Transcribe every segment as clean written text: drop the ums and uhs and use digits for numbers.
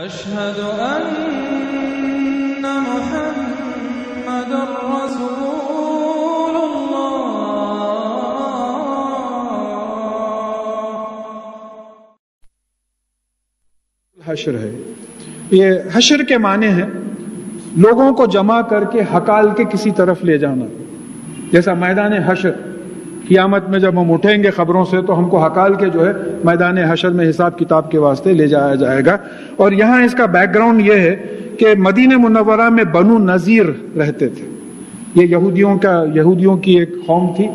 أشهد أن محمد رسول الله. حشر ہے، یہ حشر کے معنی ہے لوگوں کو جمع کر کے ہکال کے کسی طرف لے جانا. جیسا میدان حشر، قیامت میں جب ہم اٹھیں گے خبروں سے تو ہم کو ہکال کے جو ہے میدان حشر میں حساب کتاب کے واسطے لے جایا جائے گا. اور یہاں اس کا بیک گراؤنڈ یہ ہے کہ مدینہ منورہ میں بنو نذیر رہتے تھے. یہ یہودیوں کی ایک قوم تھی،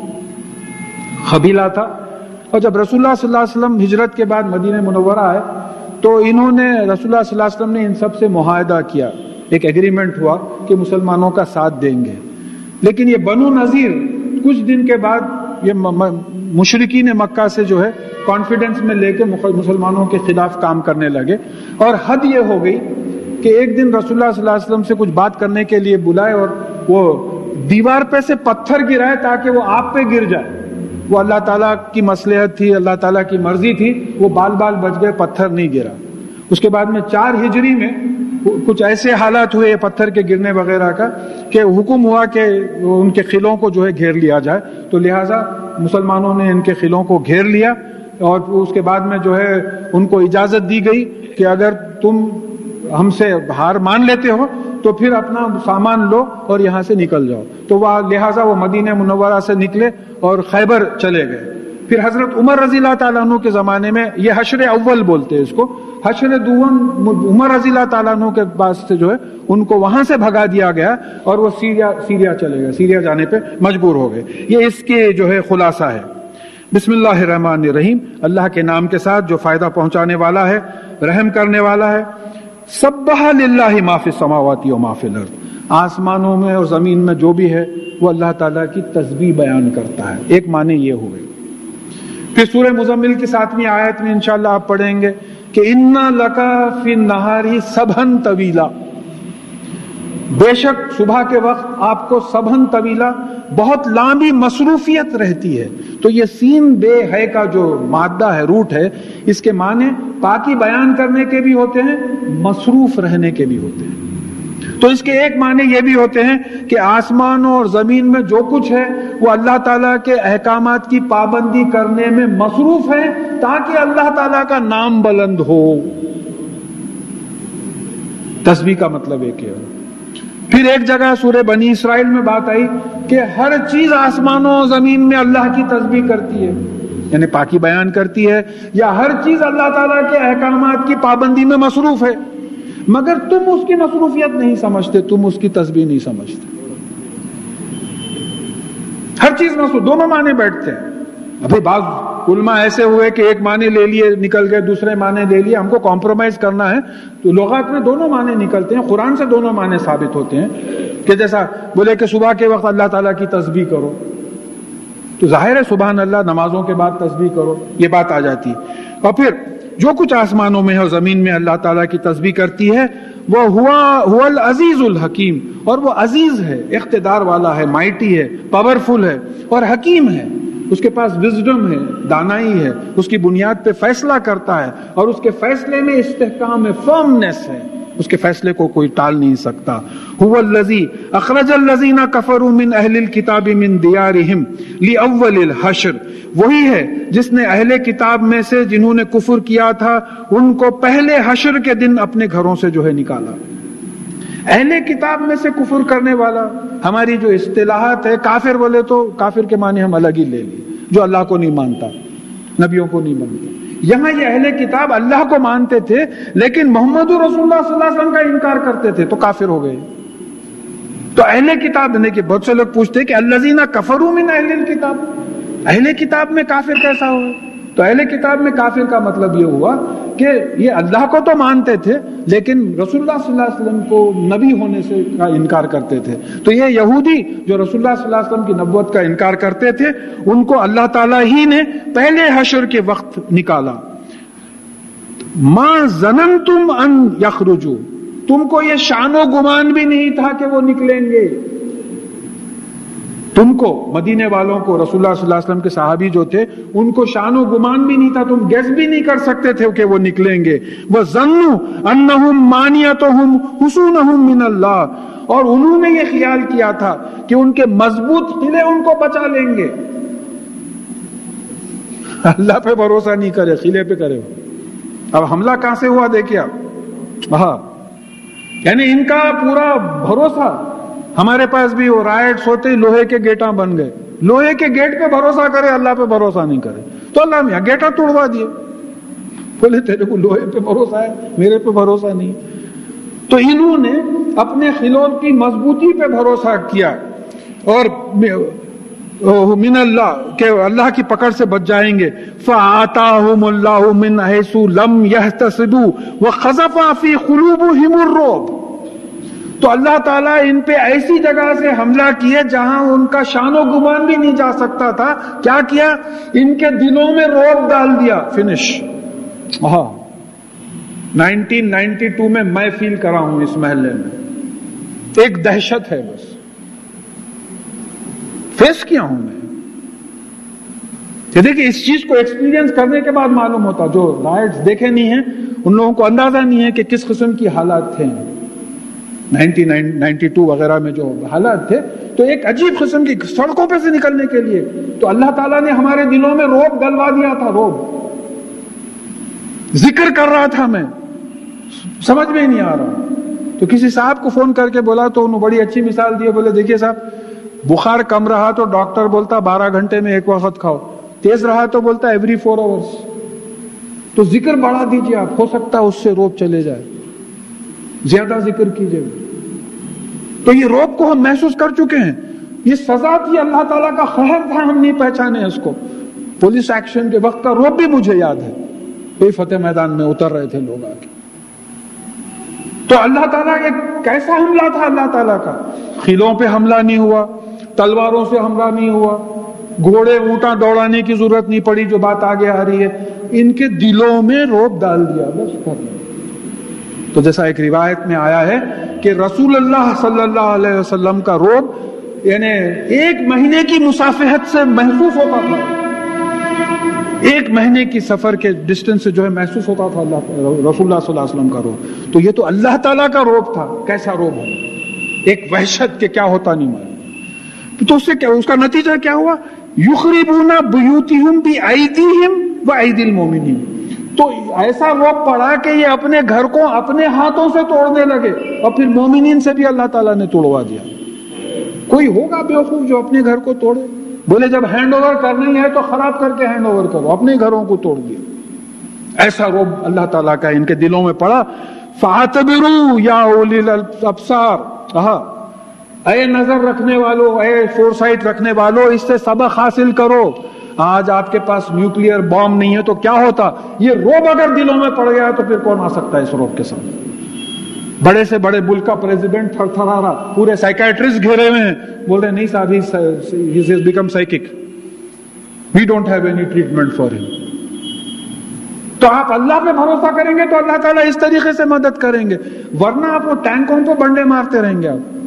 قبیلہ تھا. اور جب رسول اللہ صلی اللہ علیہ وسلم ہجرت کے بعد مدینہ منورہ آئے تو انہوں نے رسول اللہ صلی اللہ علیہ وسلم نے ان سب سے معاہدہ کیا، ایک ایگریمنٹ ہوا کہ مسلمانوں کا ساتھ دیں گے. لیکن یہ بنو نذیر کچھ دن کے بعد یہ مشرکین مکہ سے جو ہے کانفیڈنس میں لے کے مسلمانوں کے خلاف کام کرنے لگے. اور حد یہ ہو گئی کہ ایک دن رسول اللہ صلی اللہ علیہ وسلم سے کچھ بات کرنے کے لیے بلائے اور وہ دیوار پہ سے پتھر گرائے تاکہ وہ آپ پہ گر جائے. وہ اللہ تعالیٰ کی مصلحت تھی، اللہ تعالیٰ کی مرضی تھی، وہ بال بچ گئے، پتھر نہیں گرا. اس کے بعد میں 4 ہجری میں کچھ ایسے حالات ہوئے پتھر کے گرنے وغیرہ کا کہ حکم ہوا کہ ان کے قلعوں کو جو ہے گھیر لیا جائے. تو لہٰذا مسلمانوں نے ان کے قلعوں کو گھیر لیا اور اس کے بعد میں جو ہے ان کو اجازت دی گئی کہ اگر تم ہم سے ہار مان لیتے ہو تو پھر اپنا سامان لو اور یہاں سے نکل جاؤ. تو لہٰذا وہ مدینہ منورہ سے نکلے اور خیبر چلے گئے. پھر حضرت عمر رضی اللہ تعالیٰ عنہ کے زمانے میں، یہ حشر اول بولتے ہیں اس کو، حشر دوم عمر رضی اللہ تعالیٰ عنہ کے پاس سے جو ہے ان کو وہاں سے بھگا دیا گیا اور وہ سیریا چلے گئے، سیریا جانے پہ مجبور ہو گئے. یہ اس کے جو ہے خلاصہ ہے. بسم اللہ الرحمن الرحیم، اللہ کے نام کے ساتھ جو فائدہ پہنچانے والا ہے، رحم کرنے والا ہے. سبح للہ ما فی السماوات و ما فی الارض، آسمانوں میں اور زمین میں جو بھی ہے وہ اللہ تعالیٰ کی تسبیح بیان کرتا ہے. ایک معنی یہ ہوئے. پھر سورہ مزمل کی 7ویں آیت میں انشاءاللہ آپ پڑھیں گے کہ اِنَّا لَكَ فِي النَّهَارِ سَبْحًا طَوِيلًا، بے شک صبح کے وقت آپ کو سبحًا طویلا، بہت لمبی مصروفیت رہتی ہے. تو یہ سین بے ہے کا جو مادہ ہے، روٹ ہے، اس کے معنی پاکی بیان کرنے کے بھی ہوتے ہیں، مصروف رہنے کے بھی ہوتے ہیں. تو اس کے ایک معنی یہ بھی ہوتے ہیں کہ آسمانوں اور زمین میں جو کچھ ہے وہ اللہ تعالیٰ کے احکامات کی پابندی کرنے میں مصروف ہے تاکہ اللہ تعالیٰ کا نام بلند ہو. تسبیح کا مطلب ایک ہے. پھر ایک جگہ سورہ بنی اسرائیل میں بات آئی کہ ہر چیز آسمانوں اور زمین میں اللہ کی تسبیح کرتی ہے، یعنی پاکی بیان کرتی ہے، یا ہر چیز اللہ تعالیٰ کے احکامات کی پابندی میں مصروف ہے، مگر تم اس کی مصروفیت نہیں سمجھتے، تم اس کی تسبیح نہیں سمجھتے. ہر چیز مصروف، دونوں معنی بیٹھتے ہیں. ابھی بعض علماء ایسے ہوئے کہ ایک معنی لے لیے نکل گئے، دوسرے معنی لے لیے. ہم کو کمپرومائز کرنا ہے تو لغات میں دونوں معنی نکلتے ہیں، قرآن سے دونوں معنی ثابت ہوتے ہیں. کہ جیسا بولے کہ صبح کے وقت اللہ تعالیٰ کی تسبیح کرو، تو ظاہر ہے سبحان اللہ، نمازوں کے بعد تسبیح کرو، یہ بات آ جاتی ہے. اور پھر جو کچھ آسمانوں میں اور زمین میں اللہ تعالیٰ کی تسبیح کرتی ہے وہ ہوا العزیز الحکیم، اور وہ عزیز ہے، اقتدار والا ہے، مائٹی ہے، پاورفل ہے اور حکیم ہے. اس کے پاس وزڈم ہے، دانائی ہے، اس کی بنیاد پہ فیصلہ کرتا ہے اور اس کے فیصلے میں استحکام ہے، فرمنس ہے، اس کے فیصلے کو کوئی ٹال نہیں سکتا. هو الذی اخرج الذین کفروا من اہل الکتاب من دیارہم لاول الحشر، وہی ہے جس نے اہل کتاب میں سے جنہوں نے کفر کیا تھا ان کو پہلے حشر کے دن اپنے گھروں سے جو ہے نکالا. اہل کتاب میں سے کفر کرنے والا، ہماری جو اصطلاحات ہے، کافر بولے تو کافر کے معنی ہم الگ ہی لے لیے، جو اللہ کو نہیں مانتا، نبیوں کو نہیں مانتا. یہاں یہ اہل کتاب اللہ کو مانتے تھے لیکن محمد رسول اللہ صلی اللہ علیہ وسلم کا انکار کرتے تھے تو کافر ہو گئے. تو اہل کتاب نے کہ بہت سے لوگ پوچھتے کہ الذین کفروا من اہل الکتاب، اہل کتاب میں کافر کیسا ہوا؟ تو اہل کتاب میں کافر کا مطلب یہ ہوا کہ یہ اللہ کو تو مانتے تھے لیکن رسول اللہ صلی اللہ علیہ وسلم کو نبی ہونے سے کا انکار کرتے تھے. تو یہ یہودی جو رسول اللہ صلی اللہ علیہ وسلم کی نبوت کا انکار کرتے تھے ان کو اللہ تعالیٰ ہی نے پہلے حشر کے وقت نکالا. ما ظننتم ان یخرجوا، تم کو یہ شان و گمان بھی نہیں تھا کہ وہ نکلیں گے. تم کو مدینے والوں کو رسول اللہ صلی اللہ علیہ وسلم کے صحابی جو تھے ان کو شان و گمان بھی نہیں تھا، تم گیس بھی نہیں کر سکتے تھے کہ وہ نکلیں گے. وَظَنُّوا أَنَّهُمْ مَانِعَتُهُمْ حُصُونَهُمْ مِنَ اللَّهِ، اور انہوں نے یہ خیال کیا تھا کہ ان کے مضبوط قلعے ان کو بچا لیں گے. اللہ پہ بھروسہ نہیں کرے، قلعے پہ کرے. اب حملہ کہاں سے ہوا دیکھیں آپ. ہاں یعنی ان کا پورا بھروسہ. ہمارے پاس بھی وہ رائٹس ہوتے ہی لوہے کے گیٹاں بن گئے. لوہے کے گیٹ پہ بھروسہ کرے، اللہ پہ بھروسہ نہیں کرے. تو اللہ نے گیٹا توڑوا دیے. بولے تیرے کو لوہے پہ بھروسہ ہے، میرے پہ بھروسہ نہیں. تو انہوں نے اپنے خلون کی مضبوطی پہ بھروسہ کیا اور من اللہ کہ اللہ کی پکڑ سے بچ جائیں گے. فَآتَاهُمُ اللَّهُ مِنْ حَيْثُ لَمْ يَحْتَسِبُوا وَخَسَفَ فِي قُلُوبِهِمُ الرُّعْبَ. تو اللہ تعالیٰ ان پہ ایسی جگہ سے حملہ کیے جہاں ان کا شان و گمان بھی نہیں جا سکتا تھا. کیا کیا؟ ان کے دلوں میں رعب ڈال دیا. فنش. 1992 میں میں فیل کرا ہوں اس محلے میں ایک دہشت ہے، بس فیس کیا ہوں میں. دیکھیں اس چیز کو ایکسپیرینس کرنے کے بعد معلوم ہوتا. جو رائٹس دیکھے نہیں ہیں ان لوگوں کو اندازہ نہیں ہے کہ کس قسم کی حالات تھے 1992 وغیرہ میں جو حالات تھے. تو ایک عجیب قسم کی سڑکوں پہ سے نکلنے کے لیے تو اللہ تعالیٰ نے ہمارے دلوں میں رعب ڈلوا دیا تھا. رعب ذکر کر رہا تھا میں، سمجھ میں نہیں آ رہا. تو کسی صاحب کو فون کر کے بولا تو انہوں بڑی اچھی مثال دی. بولے دیکھیے صاحب، بخار کم رہا تو ڈاکٹر بولتا 12 گھنٹے میں ایک وقت کھاؤ، تیز رہا تو بولتا ایوری 4 آورس. تو ذکر بڑھا دیجیے آپ، ہو سکتا ہے اس سے روب چلے جائے. زیادہ ذکر کیجئے. تو یہ روب کو ہم محسوس کر چکے ہیں. یہ سزا تھی، اللہ تعالیٰ کا قہر تھا، ہم نہیں پہچانے اس کو. پولیس ایکشن کے وقت کا روب بھی مجھے یاد ہے. کوئی فتح میدان میں اتر رہے تھے لوگ آ کے. تو اللہ تعالیٰ ایک کیسا حملہ تھا اللہ تعالیٰ کا. خیلوں پہ حملہ نہیں ہوا، تلواروں سے حملہ نہیں ہوا، گھوڑے اونٹاں دوڑانے کی ضرورت نہیں پڑی جو بات آگے آ رہی ہے. ان کے دلوں میں روب ڈال دیا بس کر. تو جیسا ایک روایت میں آیا ہے کہ رسول اللہ صلی اللہ علیہ وسلم کا روب یعنی 1 مہینے کی مسافہت سے محسوس ہوتا تھا. 1 مہینے کی سفر کے ڈسٹنس سے جو ہے محسوس ہوتا تھا رسول اللہ صلی اللہ علیہ وسلم کا روب. تو یہ تو اللہ تعالیٰ کا روب تھا. کیسا روب ہے؟ ایک وحشت کے کیا ہوتا نہیں معلوم. تو اس سے کیا، اس کا نتیجہ کیا ہوا؟ یخربون بیوتہم بایدیہم وایدی المؤمنین. تو ایسا روب پڑا کہ یہ اپنے گھر کو اپنے ہاتھوں سے توڑنے لگے اور پھر مومنین سے بھی اللہ تعالیٰ نے توڑوا دیا. کوئی ہوگا بیوقوف جو اپنے گھر کو توڑے؟ بولے جب ہینڈ اوور کرنی ہے تو خراب کر کے ہینڈ اوور کرو. اپنے گھروں کو توڑ دیا. ایسا روب اللہ تعالیٰ کا ان کے دلوں میں پڑا. فَاعْتَبِرُوا يَا أُولِي الْأَبْصَارِ. اے نظر رکھنے والو، اے فورسائٹ رکھنے والو، اس سے سبق حاصل کرو. آج آپ کے پاس نیوکلیئر بام نہیں ہے تو کیا ہوتا؟ یہ روب اگر دلوں میں پڑ گیا تو پھر کون آ سکتا ہے اس روب کے ساتھ؟ بڑے سے بڑے ملک کا پریزیڈنٹ تھر تھرا رہا، پورے سائیکیٹرسٹ گھیرے ہوئے ہیں، بول رہے نہیں صاحب ہی has become psychic, we don't have any treatment for him. تو آپ اللہ پہ بھروسہ کریں گے تو اللہ تعالیٰ اس طریقے سے مدد کریں گے. ورنہ آپ وہ ٹینکوں پہ بنڈے مارتے رہیں گے. آپ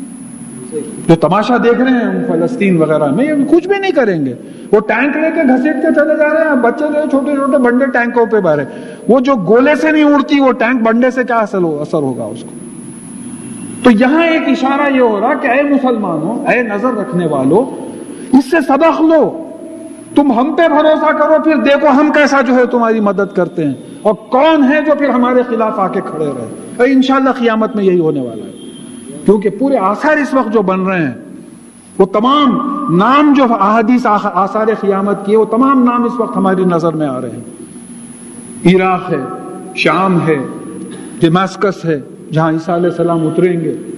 جو تماشا دیکھ رہے ہیں فلسطین وغیرہ میں، کچھ بھی نہیں کریں گے. وہ ٹینک لے کے گھسیٹتے چلے جا رہے ہیں. بچے جو چھوٹے چھوٹے بنڈے ٹینکوں پہ بھرے، وہ جو گولے سے نہیں اڑتی وہ ٹینک بنڈے سے کیا اثر ہوگا اس کو. تو یہاں ایک اشارہ یہ ہو رہا کہ اے مسلمانوں، اے نظر رکھنے والو، اس سے سبق لو. تم ہم پہ بھروسہ کرو، پھر دیکھو ہم کیسا جو ہے تمہاری مدد کرتے ہیں، اور کون ہے جو پھر ہمارے خلاف آ کے کھڑے رہے. انشاءاللہ قیامت میں یہی ہونے والا ہے. کیونکہ پورے آثار اس وقت جو بن رہے ہیں، وہ تمام نام جو احادیث آثار قیامت کی، وہ تمام نام اس وقت ہماری نظر میں آ رہے ہیں. عراق ہے، شام ہے، دماسکس ہے جہاں عیسیٰ علیہ السلام اتریں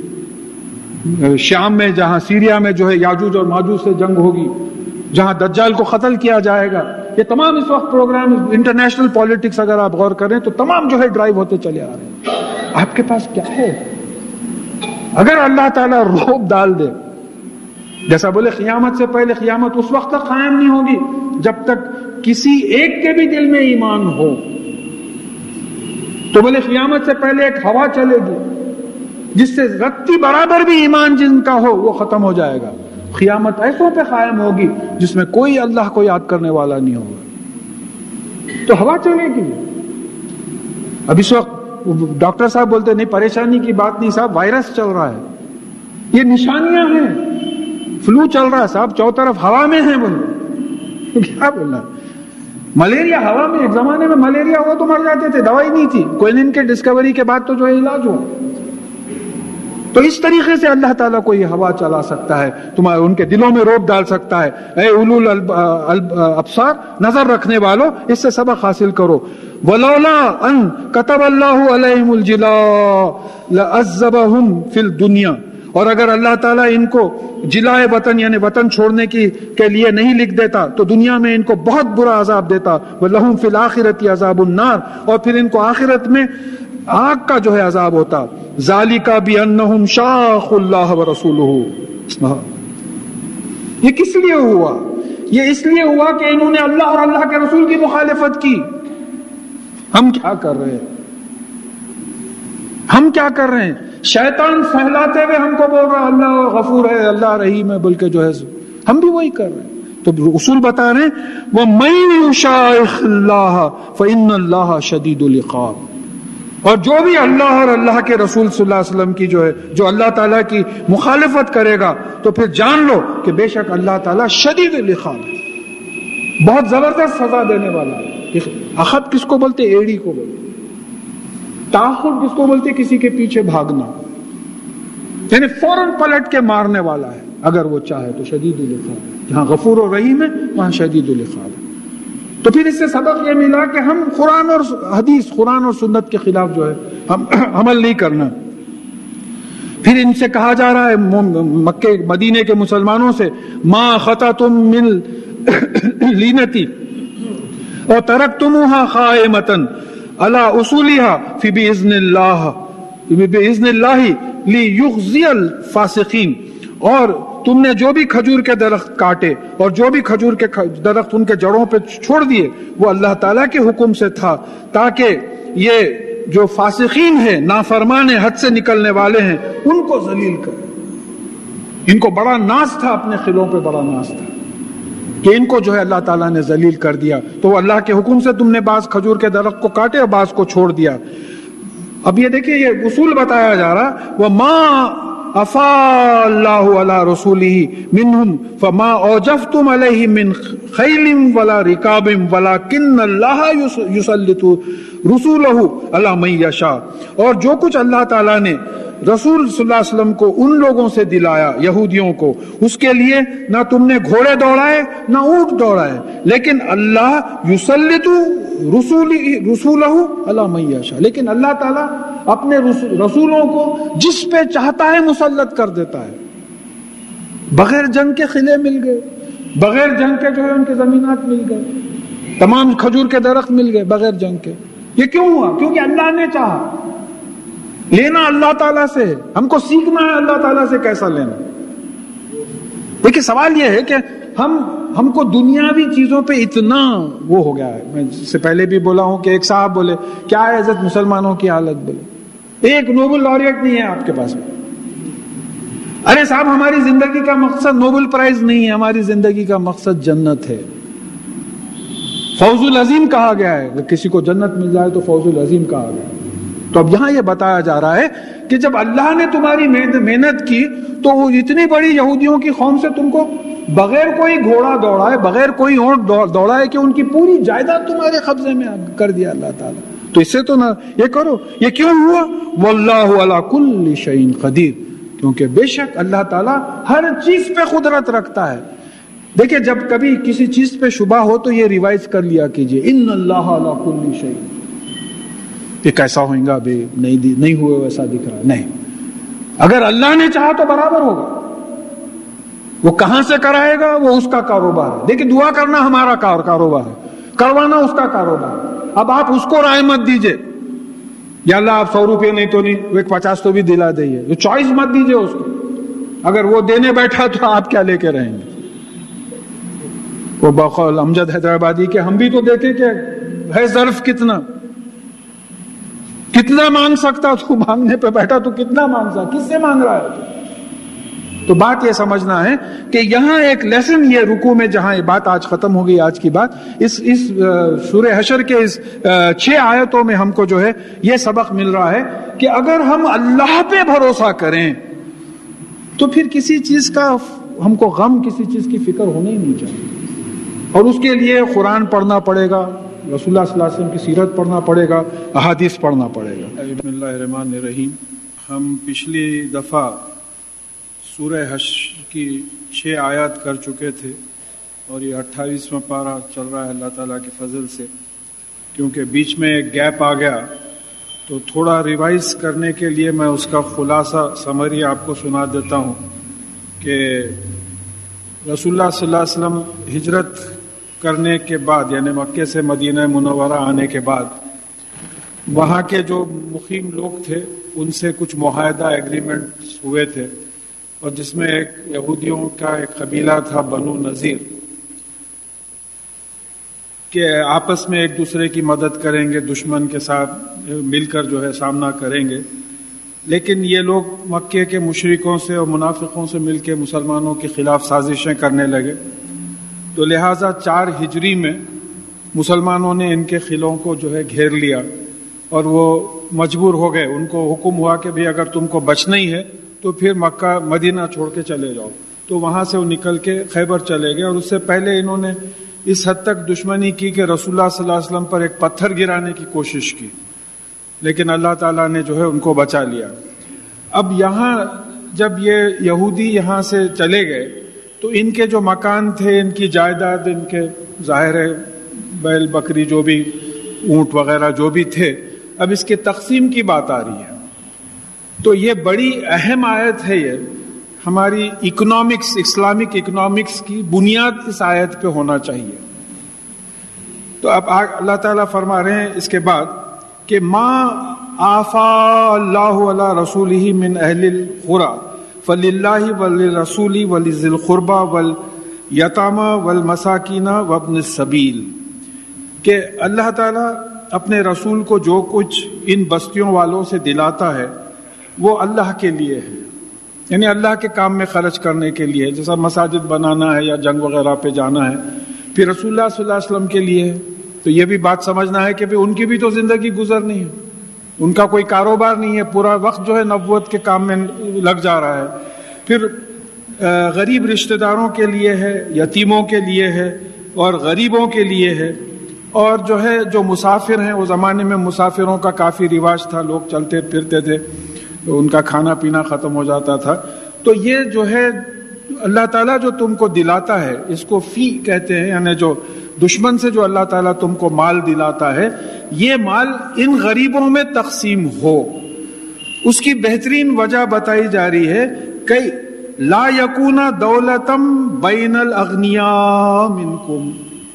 گے، شام میں جہاں سیریا میں جو ہے یاجوج اور ماجوج سے جنگ ہوگی، جہاں دجال کو قتل کیا جائے گا. یہ تمام اس وقت پروگرام انٹرنیشنل پالیٹکس اگر آپ غور کریں تو تمام جو ہے ڈرائیو ہوتے چلے آ رہے ہیں. آپ کے پاس کیا ہے؟ اگر اللہ تعالیٰ روب ڈال دے، جیسا بولے قیامت سے پہلے، قیامت اس وقت تک قائم نہیں ہوگی جب تک کسی ایک کے بھی دل میں ایمان ہو. تو بولے قیامت سے پہلے ایک ہوا چلے گی جس سے رتی برابر بھی ایمان جن کا ہو وہ ختم ہو جائے گا. قیامت ایسوں پہ قائم ہوگی جس میں کوئی اللہ کو یاد کرنے والا نہیں ہوگا، تو ہوا چلے گی۔ اب اس وقت ڈاکٹر صاحب بولتے نہیں پریشانی کی بات نہیں صاحب، وائرس چل رہا ہے، یہ نشانیاں ہیں، فلو چل رہا ہے صاحب، چاروں طرف ہوا میں ہے، بولو کیا بولنا۔ ملیریا ہوا میں، ایک زمانے میں ملیریا ہوا تو مر جاتے تھے، دوائی نہیں تھی، کوئنین کے ڈسکوری کے بعد تو جو علاج ہوا۔ تو اس طریقے سے اللہ تعالیٰ کو یہ ہوا چلا سکتا ہے، تمہارے ان کے دلوں میں روب ڈال سکتا ہے۔ اے اولو الابصار، نظر رکھنے والوں، اس سے سبق حاصل کرو۔ ولولا ان كتب اللہ علیہم الجلاء لعذبہم فی الدنیا، اور اگر اللہ تعالیٰ ان کو جلائے وطن یعنی وطن چھوڑنے کے لیے نہیں لکھ دیتا تو دنیا میں ان کو بہت برا عذاب دیتا۔ وَلَهُمْ فِي الْآخِرَةِ عَذَابُ النَّارِ، اور پھر ان کو آخرت میں آگ کا جو ہے عذاب ہوتا۔ ذَلِكَ بِأَنَّهُمْ شَاقُوا اللَّهَ وَرَسُولَهُ، یہ کس لیے ہوا؟ یہ اس لیے ہوا کہ انہوں نے اللہ اور اللہ کے رسول کی مخالفت کی۔ ہم کیا کر رہے ہیں؟ ہم کیا کر رہے ہیں؟ شیطان سہلاتے ہوئے ہم کو بول رہا اللہ غفور ہے، اللہ رحیم ہے، بلکہ جو ہے ہم بھی وہی کر رہے ہیں۔ تو اصول بتا رہے ہیں وَمَن يُشَاقِقِ اللَّهَ فَإِنَّ اللَّهَ شَدِيدُ الْعِقَابِ، اور جو بھی اللہ اور اللہ کے رسول صلی اللہ علیہ وسلم کی جو ہے جو اللہ تعالیٰ کی مخالفت کرے گا تو پھر جان لو کہ بے شک اللہ تعالیٰ شدید العقاب ہے، بہت زبردست سزا دینے والا ہے۔ اخذ کس کو بولتے؟ ایڑی کو بولتے۔ تاخر کس کو بولتے؟ کسی کے پیچھے بھاگنا، یعنی فوراً پلٹ کے مارنے والا ہے اگر وہ چاہے تو۔ شدید العقاب، جہاں غفور و رحیم ہے وہاں شدید العقاب ہے۔ تو پھر اس سے سبق یہ ملا کہ ہم قرآن اور حدیث، قرآن اور سنت کے خلاف جو ہے ہم عمل نہیں کرنا۔ پھر ان سے کہا جا رہا ہے مکے مدینے کے مسلمانوں سے ما خطأتم من لینتی اور ترکتموها قائمۃ علی اصولها فی باذن اللہ لیخزی الفاسقین، اور تم نے جو بھی کھجور کے درخت کاٹے اور جو بھی کھجور کے درخت ان کے جڑوں پہ چھوڑ دیے وہ اللہ تعالیٰ کے حکم سے تھا، تاکہ یہ جو فاسقین ہیں، نافرمان ہیں، حد سے نکلنے والے ہیں، ان کو ذلیل کر۔ ان کو بڑا ناز تھا، اپنے خلوں پہ بڑا ناز تھا کہ ان کو جو ہے اللہ تعالیٰ نے ذلیل کر دیا۔ تو اللہ کے حکم سے تم نے بعض کھجور کے درخت کو کاٹے اور بعض کو چھوڑ دیا۔ اب یہ دیکھیں یہ اصول بتایا جا رہا وَمَا افا اللہ علی رسولہ منہم فما اوجفتم علیہ من خیل ولا رکاب ولکن اللہ یسلط رسولہ علی من یشاء، اور جو کچھ اللہ تعالیٰ نے رسول صلی اللہ علیہ وسلم کو ان لوگوں سے دلایا، یہودیوں کو، اس کے لیے نہ تم نے گھوڑے دوڑائے نہ اونٹ دوڑائے، لیکن اللہ یسلط رسولہ علی من یشاء، لیکن اللہ تعالیٰ اپنے رسولوں کو جس پہ چاہتا ہے مسلط کر دیتا ہے۔ بغیر جنگ کے قلعے مل گئے، بغیر جنگ کے جو ہے ان کے زمینات مل گئے، تمام کھجور کے درخت مل گئے بغیر جنگ کے۔ یہ کیوں ہوا؟ کیونکہ اللہ نے چاہا۔ لینا اللہ تعالیٰ سے ہے، ہم کو سیکھنا ہے اللہ تعالیٰ سے کیسا لینا۔ دیکھیں سوال یہ ہے کہ ہم کو دنیاوی چیزوں پہ اتنا وہ ہو گیا ہے۔ میں اس سے پہلے بھی بولا ہوں کہ ایک صاحب بولے کیا ہے عزت مسلمانوں کی حالت، بولے ایک نوبل لاریٹ نہیں ہے آپ کے پاس۔ ارے صاحب ہماری زندگی کا مقصد نوبل پرائز نہیں ہے، ہماری زندگی کا مقصد جنت ہے۔ فوز العظیم کہا گیا ہے، اگر کسی کو جنت مل جائے تو فوز العظیم کہا گیا ہے۔ تو اب یہاں یہ بتایا جا رہا ہے کہ جب اللہ نے تمہاری محنت کی تو وہ اتنی بڑی یہودیوں کی قوم سے تم کو بغیر کوئی گھوڑا دوڑائے، بغیر کوئی اونٹ دوڑائے کہ ان کی پوری جائیداد تمہارے قبضے میں کر دیا اللہ تعالیٰ، تو اس سے تو نہ یہ کرو۔ یہ کیوں ہوا؟ واللہ علی کل شیء قدیر، کیونکہ بے شک اللہ تعالیٰ ہر چیز پہ قدرت رکھتا ہے۔ دیکھیں جب کبھی کسی چیز پہ شبہ ہو تو یہ ریوائز کر لیا کیجئے، ان اللہ علی کل شیء، یہ کیسا ہوگا ابھی نہیں ہوئے ویسا دکھ رہا، نہیں، اگر اللہ نے چاہا تو برابر ہوگا۔ وہ کہاں سے کرائے گا وہ اس کا کاروبار ہے۔ دیکھیں دعا کرنا ہمارا کاروبار ہے، کروانا اس کا کاروبار ہے۔ اب آپ اس کو رائے مت دیجئے یا اللہ آپ 100 روپے نہیں تو نہیں، وہ 50 تو بھی دلا دئیے، وہ چوائس مت دیجئے اس کو۔ اگر وہ دینے بیٹھا تو آپ کیا لے کے رہیں گے؟ وہ بقول امجد حیدرآبادی کے ہم بھی تو دیکھیں کہ ہے ظرف کتنا مانگ سکتا، تو مانگنے پہ بیٹھا تو کتنا مانگ سکتا، کس سے مانگ رہا ہے؟ تو بات یہ سمجھنا ہے کہ یہاں ایک لیسن یہ رکوع میں، جہاں یہ بات آج ختم ہو گئی آج کی بات، اس سورہ حشر کے اس 6 آیتوں میں ہم کو جو ہے یہ سبق مل رہا ہے کہ اگر ہم اللہ پہ بھروسہ کریں تو پھر کسی چیز کا ہم کو غم، کسی چیز کی فکر ہونا ہی نہیں چاہیے. اور اس کے لیے قرآن پڑھنا پڑے گا، رسول اللہ صلی اللہ علیہ وسلم کی سیرت پڑھنا پڑے گا، احادیث پڑھنا پڑے گا. بسم اللہ الرحمن الرحیم. ہم پچھلی دفعہ سورہ حشر کی 6 آیات کر چکے تھے اور یہ 28واں پارہ چل رہا ہے اللہ تعالیٰ کے فضل سے. کیونکہ بیچ میں ایک گیپ آ گیا تو تھوڑا ریوائز کرنے کے لیے میں اس کا خلاصہ سمری آپ کو سنا دیتا ہوں کہ رسول اللہ صلی اللہ علیہ وسلم ہجرت کرنے کے بعد، یعنی مکے سے مدینہ منورہ آنے کے بعد، وہاں کے جو مقیم لوگ تھے ان سے کچھ معاہدہ ایگریمنٹ ہوئے تھے، اور جس میں ایک یہودیوں کا ایک قبیلہ تھا بنو نذیر، کہ آپس میں ایک دوسرے کی مدد کریں گے، دشمن کے ساتھ مل کر جو ہے سامنا کریں گے. لیکن یہ لوگ مکے کے مشرکوں سے اور منافقوں سے مل کے مسلمانوں کے خلاف سازشیں کرنے لگے. تو لہٰذا 4 ہجری میں مسلمانوں نے ان کے قلعوں کو جو ہے گھیر لیا اور وہ مجبور ہو گئے. ان کو حکم ہوا کہ بھی اگر تم کو بچنا ہی ہے تو پھر مکہ مدینہ چھوڑ کے چلے جاؤ. تو وہاں سے وہ نکل کے خیبر چلے گئے، اور اس سے پہلے انہوں نے اس حد تک دشمنی کی کہ رسول اللہ صلی اللہ علیہ وسلم پر ایک پتھر گرانے کی کوشش کی، لیکن اللہ تعالیٰ نے جو ہے ان کو بچا لیا. اب یہاں جب یہ یہودی یہاں سے چلے گئے تو ان کے جو مکان تھے، ان کی جائیداد، ان کے ظاہر ہے بیل بکری جو بھی اونٹ وغیرہ جو بھی تھے، اب اس کے تقسیم کی بات آ رہی ہے. تو یہ بڑی اہم آیت ہے، یہ ہماری اکنامکس، اسلامک اکنامکس کی بنیاد اس آیت پہ ہونا چاہیے. تو اب اللہ تعالیٰ فرما رہے ہیں اس کے بعد کہ ما آفا اللہ علی رسولہ من اہل القری فللہ وللرسول ولذی القربى والیتامى والمساکین وابن السبیل، کہ اللہ تعالیٰ اپنے رسول کو جو کچھ ان بستیوں والوں سے دلاتا ہے وہ اللہ کے لیے ہے، یعنی اللہ کے کام میں خرچ کرنے کے لیے، جیسا مساجد بنانا ہے یا جنگ وغیرہ پہ جانا ہے. پھر رسول اللہ صلی اللہ علیہ وسلم کے لیے ہے. تو یہ بھی بات سمجھنا ہے کہ ان کی بھی تو زندگی گزرنی ہے، ان کا کوئی کاروبار نہیں ہے، پورا وقت جو ہے نبوت کے کام میں لگ جا رہا ہے. پھر غریب رشتہ داروں کے لیے ہے، یتیموں کے لیے ہے اور غریبوں کے لیے ہے. اور جو ہے جو مسافر ہیں، وہ زمانے میں مسافروں کا کافی رواج تھا، لوگ چلتے پھرتے تھے تو ان کا کھانا پینا ختم ہو جاتا تھا. تو یہ جو ہے اللہ تعالیٰ جو تم کو دلاتا ہے، اس کو فی کہتے ہیں، یعنی جو دشمن سے جو اللہ تعالیٰ تم کو مال دلاتا ہے، یہ مال ان غریبوں میں تقسیم ہو. اس کی بہترین وجہ بتائی جا رہی ہے کہ لا یکون دولتم بین الاغنیاء منکم،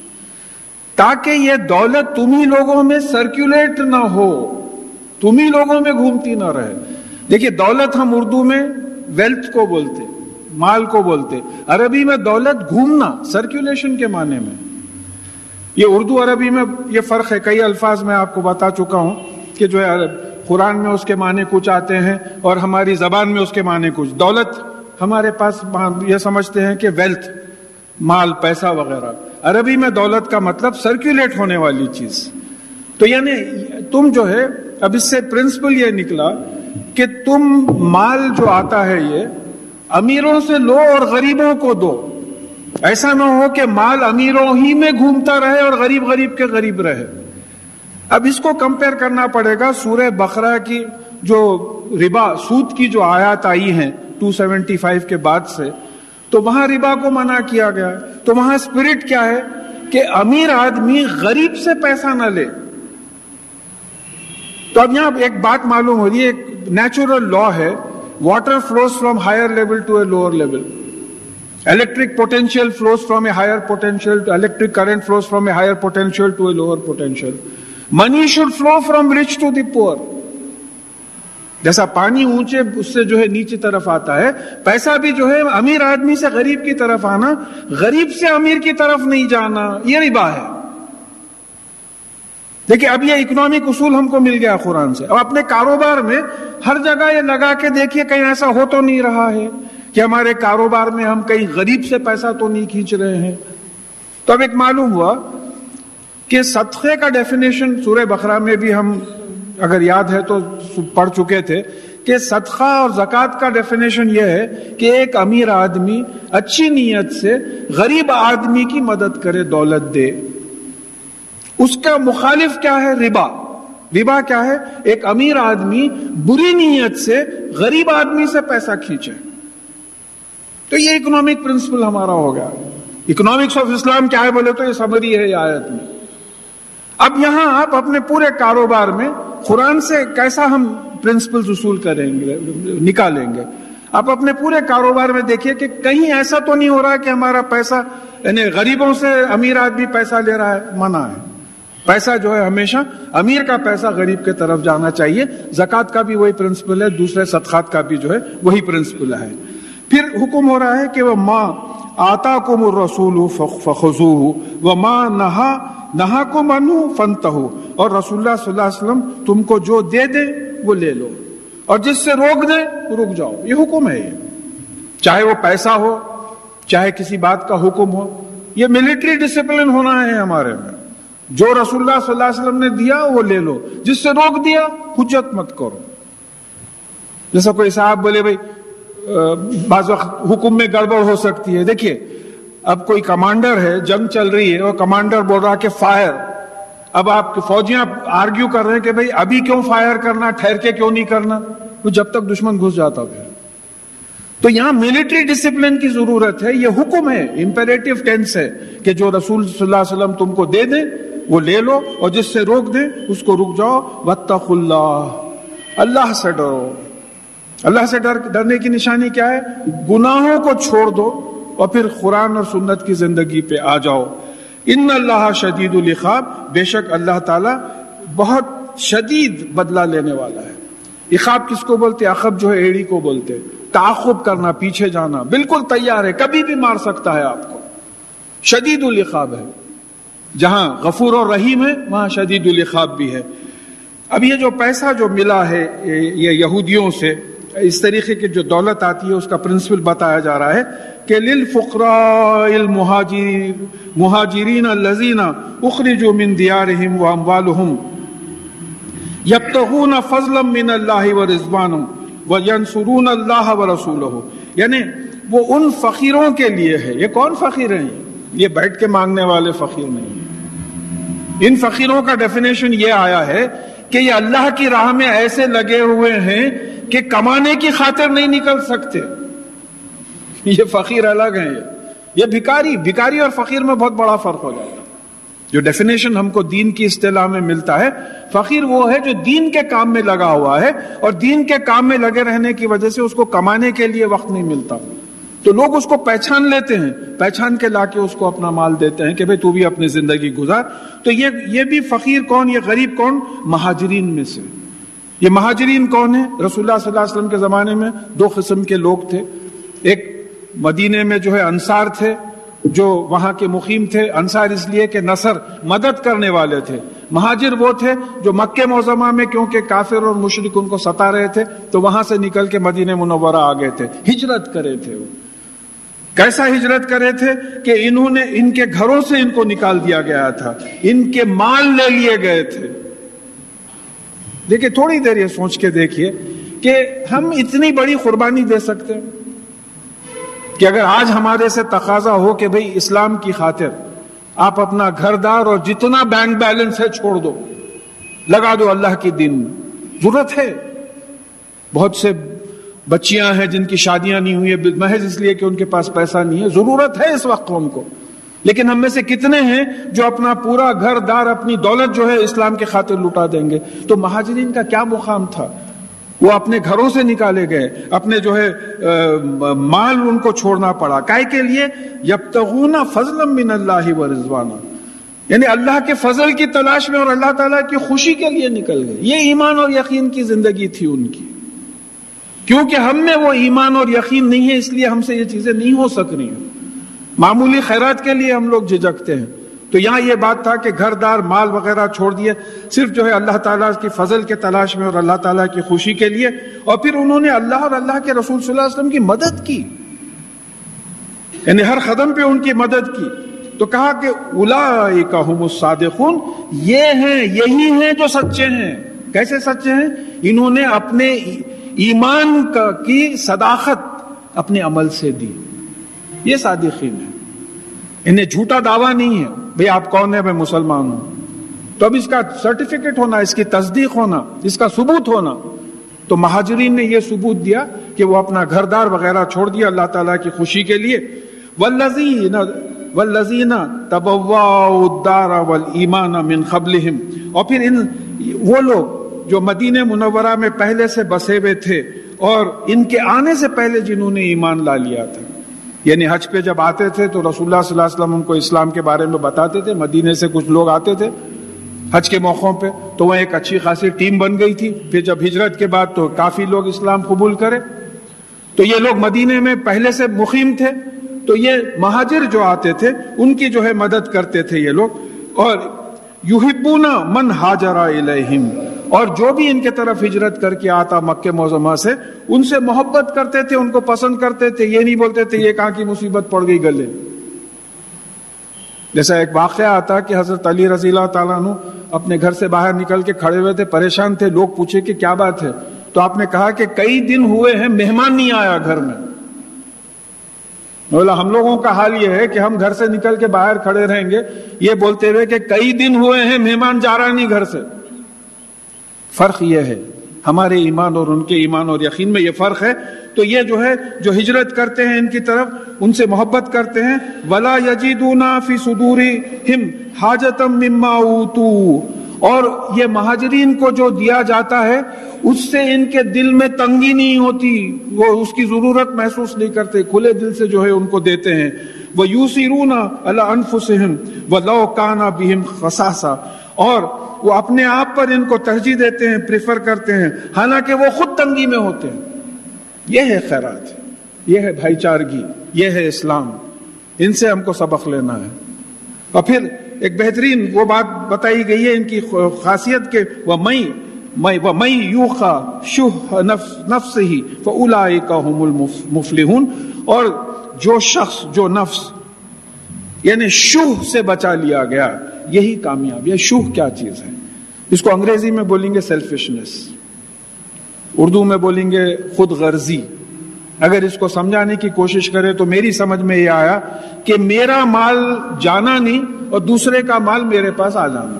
تاکہ یہ دولت تمہیں لوگوں میں سرکولیٹ نہ ہو، تمہیں لوگوں میں گھومتی نہ رہے. دیکھیے دولت ہم اردو میں ویلتھ کو بولتے، مال کو بولتے، عربی میں دولت گھومنا، سرکولیشن کے معنی میں. یہ اردو عربی میں یہ فرق ہے. کئی الفاظ میں آپ کو بتا چکا ہوں کہ جو ہے قرآن میں اس کے معنی کچھ آتے ہیں اور ہماری زبان میں اس کے معنی کچھ. دولت ہمارے پاس یہ سمجھتے ہیں کہ ویلتھ، مال، پیسہ وغیرہ. عربی میں دولت کا مطلب سرکولیٹ ہونے والی چیز. تو یعنی تم جو ہے، اب اس سے پرنسپل یہ نکلا کہ تم مال جو آتا ہے یہ امیروں سے لو اور غریبوں کو دو. ایسا نہ ہو کہ مال امیروں ہی میں گھومتا رہے اور غریب غریب کے غریب رہے. اب اس کو کمپیئر کرنا پڑے گا سورہ بقرہ کی جو ربا، سود کی جو آیات آئی ہیں 275 کے بعد سے، تو وہاں ربا کو منع کیا گیا. تو وہاں اسپرٹ کیا ہے کہ امیر آدمی غریب سے پیسہ نہ لے. تو اب یہاں ایک بات معلوم ہو رہی ہے، ایک نیچرل لا ہے، water flows from higher level to a lower level. Electric potential flows from a higher potential to electric current flows from a higher potential to a lower potential. Money should flow from rich to the poor. جیسا پانی اونچے اس سے جو ہے نیچے طرف آتا ہے، پیسہ بھی جو ہے امیر آدمی سے غریب کی طرف آنا، غریب سے امیر کی طرف نہیں جانا، یہ ربا ہے. دیکھیں اب یہ اکنامک اصول ہم کو مل گیا قرآن سے. اب اپنے کاروبار میں ہر جگہ یہ لگا کے دیکھیے کہیں ایسا ہو تو نہیں رہا ہے کہ ہمارے کاروبار میں ہم کہیں غریب سے پیسہ تو نہیں کھینچ رہے ہیں؟ تو اب ایک معلوم ہوا کہ صدقے کا ڈیفینیشن سورہ بقرہ میں بھی ہم اگر یاد ہے تو پڑھ چکے تھے کہ صدقہ اور زکوٰۃ کا ڈیفینیشن یہ ہے کہ ایک امیر آدمی اچھی نیت سے غریب آدمی کی مدد کرے، دولت دے۔ اس کا مخالف کیا ہے؟ ربا۔ ربا کیا ہے؟ ایک امیر آدمی بری نیت سے غریب آدمی سے پیسہ کھینچے۔ تو یہ اکنامک پرنسپل ہمارا ہو گیا۔ اکنامکس آف اسلام کیا ہے بولے تو یہ سمری ہے یہ آیت میں۔ اب یہاں آپ اپنے پورے کاروبار میں قرآن سے کیسا ہم پرنسپلز اصول کریں گے، نکالیں گے؟ آپ اپنے پورے کاروبار میں دیکھیے کہ کہیں ایسا تو نہیں ہو رہا کہ ہمارا پیسہ یعنی غریبوں سے امیر آدمی پیسہ لے رہا ہے، منع ہے۔ پیسہ جو ہے ہمیشہ امیر کا پیسہ غریب کے طرف جانا چاہیے۔ زکوٰۃ کا بھی وہی پرنسپل ہے، دوسرے صدقات کا بھی جو ہے وہی پرنسپل ہے۔ پھر حکم ہو رہا ہے کہ وہ ما آتاکم الرسول فخذوہ وما نہاکم عنہ فانتہوا، اور رسول اللہ صلی اللہ علیہ وسلم تم کو جو دے دے وہ لے لو، اور جس سے روک دے رک جاؤ۔ یہ حکم ہے، یہ چاہے وہ پیسہ ہو چاہے کسی بات کا حکم ہو، یہ ملٹری ڈسپلن ہونا ہے ہمارے میں۔ جو رسول اللہ صلی اللہ علیہ وسلم نے دیا وہ لے لو، جس سے روک دیا حجت مت کرو۔ جیسا کوئی صاحب بولے بھائی بعض وقت حکم میں گڑبڑ ہو سکتی ہے۔ دیکھیے اب کوئی کمانڈر ہے، جنگ چل رہی ہے اور کمانڈر بول رہا کہ فائر، اب آپ فوجیاں آرگیو کر رہے ہیں کہ بھائی ابھی کیوں فائر کرنا، ٹھہر کے کیوں نہیں کرنا، وہ جب تک دشمن گھس جاتا پھر۔ تو یہاں ملٹری ڈسپلن کی ضرورت ہے، یہ حکم ہے، امپیریٹو ٹینس ہے کہ جو رسول صلی اللہ علیہ وسلم تم کو دے دیں وہ لے لو، اور جس سے روک دیں اس کو رک جاؤ۔ واتقوا اللہ، اللہ سے ڈرو۔ اللہ سے ڈرنے کی نشانی کیا ہے؟ گناہوں کو چھوڑ دو اور پھر قرآن اور سنت کی زندگی پہ آ جاؤ۔ ان اللہ شدید العقاب، بے شک اللہ تعالیٰ بہت شدید بدلہ لینے والا ہے۔ عقاب کس کو بولتے؟ عقب جو ہے ایڑی کو بولتے، تعاقب کرنا، پیچھے جانا، بالکل تیار ہے، کبھی بھی مار سکتا ہے آپ کو۔ شدید العقاب ہے، جہاں غفور اور رحیم ہے وہاں شدید العقاب بھی ہے۔ اب یہ جو پیسہ جو ملا ہے یہ یہودیوں سے، اس طریقے کی جو دولت آتی ہے اس کا پرنسپل بتایا جا رہا ہے کہ للفقراء المہاجرین الذین اخرجوا من دیارہم واموالہم یبتغون فضلا من اللہ ورضوانا وینصرون اللہ ورسولہ، یعنی وہ ان فقیروں کے لیے ہے۔ یہ کون فقیر ہیں؟ یہ بیٹھ کے مانگنے والے فقیر نہیں ہیں۔ ان فقیروں کا ڈیفینیشن یہ آیا ہے کہ یہ اللہ کی راہ میں ایسے لگے ہوئے ہیں کہ کمانے کی خاطر نہیں نکل سکتے، یہ فقیر الگ ہیں۔ یہ بھکاری اور فقیر میں بہت بڑا فرق ہو جاتا ہے۔ جو ڈیفینیشن ہم کو دین کی اصطلاح میں ملتا ہے، فقیر وہ ہے جو دین کے کام میں لگا ہوا ہے اور دین کے کام میں لگے رہنے کی وجہ سے اس کو کمانے کے لیے وقت نہیں ملتا، تو لوگ اس کو پہچان لیتے ہیں، پہچان کے لا کے اس کو اپنا مال دیتے ہیں کہ بھئی تو بھی اپنی زندگی گزار۔ تو یہ بھی فقیر کون، یہ غریب کون؟ مہاجرین میں سے۔ یہ مہاجرین کون ہیں؟ رسول اللہ صلی اللہ علیہ وسلم کے زمانے میں دو قسم کے لوگ تھے۔ ایک مدینے میں جو ہے انصار تھے، جو وہاں کے مقیم تھے۔ انصار اس لیے کہ نصر، مدد کرنے والے تھے۔ مہاجر وہ تھے جو مکہ معظمہ میں کیونکہ کافر اور مشرک ان کو ستا رہے تھے تو وہاں سے نکل کے مدینہ منورہ آ گئے تھے، ہجرت کرے تھے۔ وہ کیسا ہجرت کرے تھے کہ انہوں نے ان کے گھروں سے ان کو نکال دیا گیا تھا، ان کے مال لے لیے گئے تھے۔ دیکھیں تھوڑی دیر یہ سوچ کے دیکھیے کہ ہم اتنی بڑی قربانی دے سکتے ہیں کہ اگر آج ہمارے سے تقاضا ہو کہ بھئی اسلام کی خاطر آپ اپنا گھر دار اور جتنا بینک بیلنس ہے چھوڑ دو، لگا دو اللہ کی دین میں۔ ضرورت ہے، بہت سے بچیاں ہیں جن کی شادیاں نہیں ہوئی ہیں محض اس لیے کہ ان کے پاس پیسہ نہیں ہے، ضرورت ہے اس وقت قوم کو، لیکن ہم میں سے کتنے ہیں جو اپنا پورا گھر دار، اپنی دولت جو ہے اسلام کے خاطر لٹا دیں گے؟ تو مہاجرین کا کیا مقام تھا؟ وہ اپنے گھروں سے نکالے گئے، اپنے جو ہے مال ان کو چھوڑنا پڑا، کائے کے لیے؟ یبتغون فضلا من اللہ ورضوانا، یعنی اللہ کے فضل کی تلاش میں اور اللہ تعالیٰ کی خوشی کے لیے نکل گئے۔ یہ ایمان اور یقین کی زندگی تھی ان کی۔ کیونکہ ہم میں وہ ایمان اور یقین نہیں ہے اس لیے ہم سے یہ چیزیں نہیں ہو سک رہی ہیں۔ معمولی خیرات کے لیے ہم لوگ جھجکتے ہیں۔ تو یہاں یہ بات تھا کہ گھر دار، مال وغیرہ چھوڑ دیے صرف جو ہے اللہ تعالیٰ کی فضل کے تلاش میں اور اللہ تعالیٰ کی خوشی کے لیے، اور پھر انہوں نے اللہ اور اللہ کے رسول صلی اللہ علیہ وسلم کی مدد کی۔ یعنی ہر قدم پہ ان کی مدد کی. تو کہا کہ اولئک ھم الصادقون، یہی ہیں جو سچے ہیں. کیسے سچے ہیں؟ انہوں نے اپنے ایمان کی صداقت اپنے عمل سے دی. یہ صادقین ہیں. انہیں جھوٹا دعویٰ نہیں ہے بھئی آپ کون ہیں؟ میں مسلمان ہوں. تو اب اس کا سرٹیفکیٹ ہونا، اس کی تصدیق ہونا، اس کا ثبوت ہونا. تو مہاجرین نے یہ ثبوت دیا کہ وہ اپنا گھر دار وغیرہ چھوڑ دیا اللہ تعالیٰ کی خوشی کے لیے. والذین تبوؤا الدار والایمان من قبلہم، اور پھر وہ لوگ جو مدینہ منورہ میں پہلے سے بسے ہوئے تھے اور ان کے آنے سے پہلے جنہوں نے ایمان لا لیا تھا. یعنی حج پہ جب آتے تھے تو رسول اللہ صلی اللہ علیہ وسلم ان کو اسلام کے بارے میں بتاتے تھے. مدینے سے کچھ لوگ آتے تھے حج کے موقعوں پہ، تو وہ ایک اچھی خاصی ٹیم بن گئی تھی. پھر جب ہجرت کے بعد تو کافی لوگ اسلام قبول کرے. تو یہ لوگ مدینے میں پہلے سے مقیم تھے، تو یہ مہاجر جو آتے تھے ان کی جو ہے مدد کرتے تھے یہ لوگ. اور یحبون من ہاجر الیہم، اور جو بھی ان کے طرف ہجرت کر کے آتا مکہ معظمہ سے ان سے محبت کرتے تھے، ان کو پسند کرتے تھے. یہ نہیں بولتے تھے یہ کہاں کی مصیبت پڑ گئی گلے. جیسا ایک واقعہ آتا کہ حضرت علی رضی اللہ تعالیٰ عنہ اپنے گھر سے باہر نکل کے کھڑے ہوئے تھے، پریشان تھے. لوگ پوچھے کہ کیا بات ہے؟ تو آپ نے کہا کہ کئی دن ہوئے ہیں مہمان نہیں آیا گھر میں. بولا ہم لوگوں کا حال یہ ہے کہ ہم گھر سے نکل کے باہر کھڑے رہیں گے یہ بولتے ہوئے کہ کئی دن ہوئے ہیں مہمان جا رہا نہیں گھر سے. فرق یہ ہے ہمارے ایمان اور ان کے ایمان اور یقین میں یہ فرق ہے. تو یہ جو ہے جو ہجرت کرتے ہیں ان کی طرف، ان سے محبت کرتے ہیں. وَلَا يَجِدُونَ فِي صُدُورِهِمْ حَاجَةً مِّمَّا أُوتُوا، اور یہ مہاجرین کو جو دیا جاتا ہے اس سے ان کے دل میں تنگی نہیں ہوتی، وہ اس کی ضرورت محسوس نہیں کرتے، کھلے دل سے جو ہے ان کو دیتے ہیں. وَيُؤْثِرُونَ عَلَىٰ أَنفُسِهِمْ وَلَوْ كَانَ بِهِمْ خَصَاصَةٌ، اور وہ اپنے آپ پر ان کو ترجیح دیتے ہیں، پریفر کرتے ہیں حالانکہ وہ خود تنگی میں ہوتے ہیں. یہ ہے خیرات، یہ ہے بھائی چارگی، یہ ہے اسلام. ان سے ہم کو سبق لینا ہے. اور پھر ایک بہترین وہ بات بتائی گئی ہے ان کی خاصیت کہ وَمَن یُوقَ شُحَّ نَفْسِهِ فَأُولَٰئِکَ هُمُ الْمُفْلِحُونَ، اور جو شخص جو نفس یعنی شوہ سے بچا لیا گیا یہی کامیاب. یہ شوہ کیا چیز ہے؟ اس کو انگریزی میں بولیں گے سیلفشنس، اردو میں بولیں گے خود غرضی. اگر اس کو سمجھانے کی کوشش کرے تو میری سمجھ میں یہ آیا کہ میرا مال جانا نہیں اور دوسرے کا مال میرے پاس آ جانا.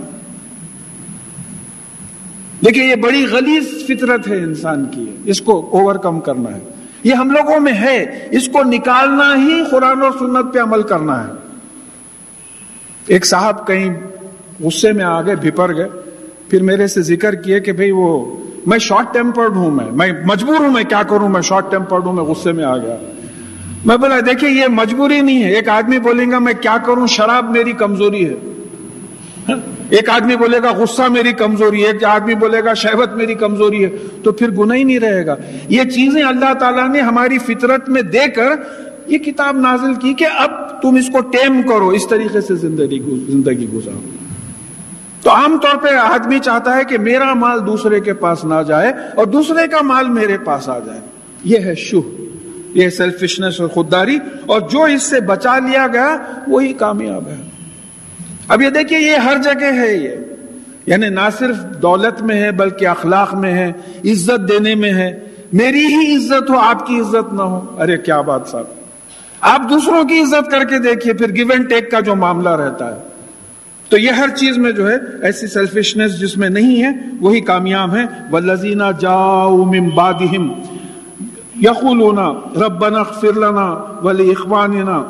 دیکھیں یہ بڑی غلیظ فطرت ہے انسان کی، اس کو اوور کم کرنا ہے. یہ ہم لوگوں میں ہے، اس کو نکالنا ہی قرآن اور سنت پہ عمل کرنا ہے. ایک صاحب کہیں غصے میں آ گئے، بھپر گئے، پھر میرے سے ذکر کیے کہ بھئی وہ میں شارٹ ٹیمپرڈ ہوں، میں مجبور ہوں، میں کیا کروں، میں شارٹ ٹیمپرڈ ہوں، میں غصے میں آ گیا. میں بولا دیکھیں یہ مجبوری نہیں ہے. ایک آدمی بولے گا میں کیا کروں، شراب میری کمزوری ہے. ایک آدمی بولے گا غصہ میری کمزوری ہے، ایک آدمی بولے گا شہوت میری کمزوری ہے، تو پھر گناہ ہی نہیں رہے گا. یہ چیزیں اللہ تعالیٰ نے ہماری فطرت میں دے کر یہ کتاب نازل کی کہ اب تم اس کو ٹیم کرو، اس طریقے سے زندگی گزارو. تو عام طور پہ آدمی چاہتا ہے کہ میرا مال دوسرے کے پاس نہ جائے اور دوسرے کا مال میرے پاس آ جائے. یہ ہے شوہ، یہ سیلفشنس اور خودداری، اور جو اس سے بچا لیا گیا وہی کامیاب ہے. اب یہ دیکھیے یہ ہر جگہ ہے، یہ یعنی نہ صرف دولت میں ہے بلکہ اخلاق میں ہے، عزت دینے میں ہے. میری ہی عزت ہو آپ کی عزت نہ ہو، ارے کیا بات صاحب. آپ دوسروں کی عزت کر کے دیکھیے، پھر گیو اینڈ ٹیک کا جو معاملہ رہتا ہے. تو یہ ہر چیز میں جو ہے ایسی سیلفشنس جس میں نہیں ہے وہی کامیاب ہے. والذین جاؤوا من بعدہم یقولون ربنا اغفر لنا ولاخواننا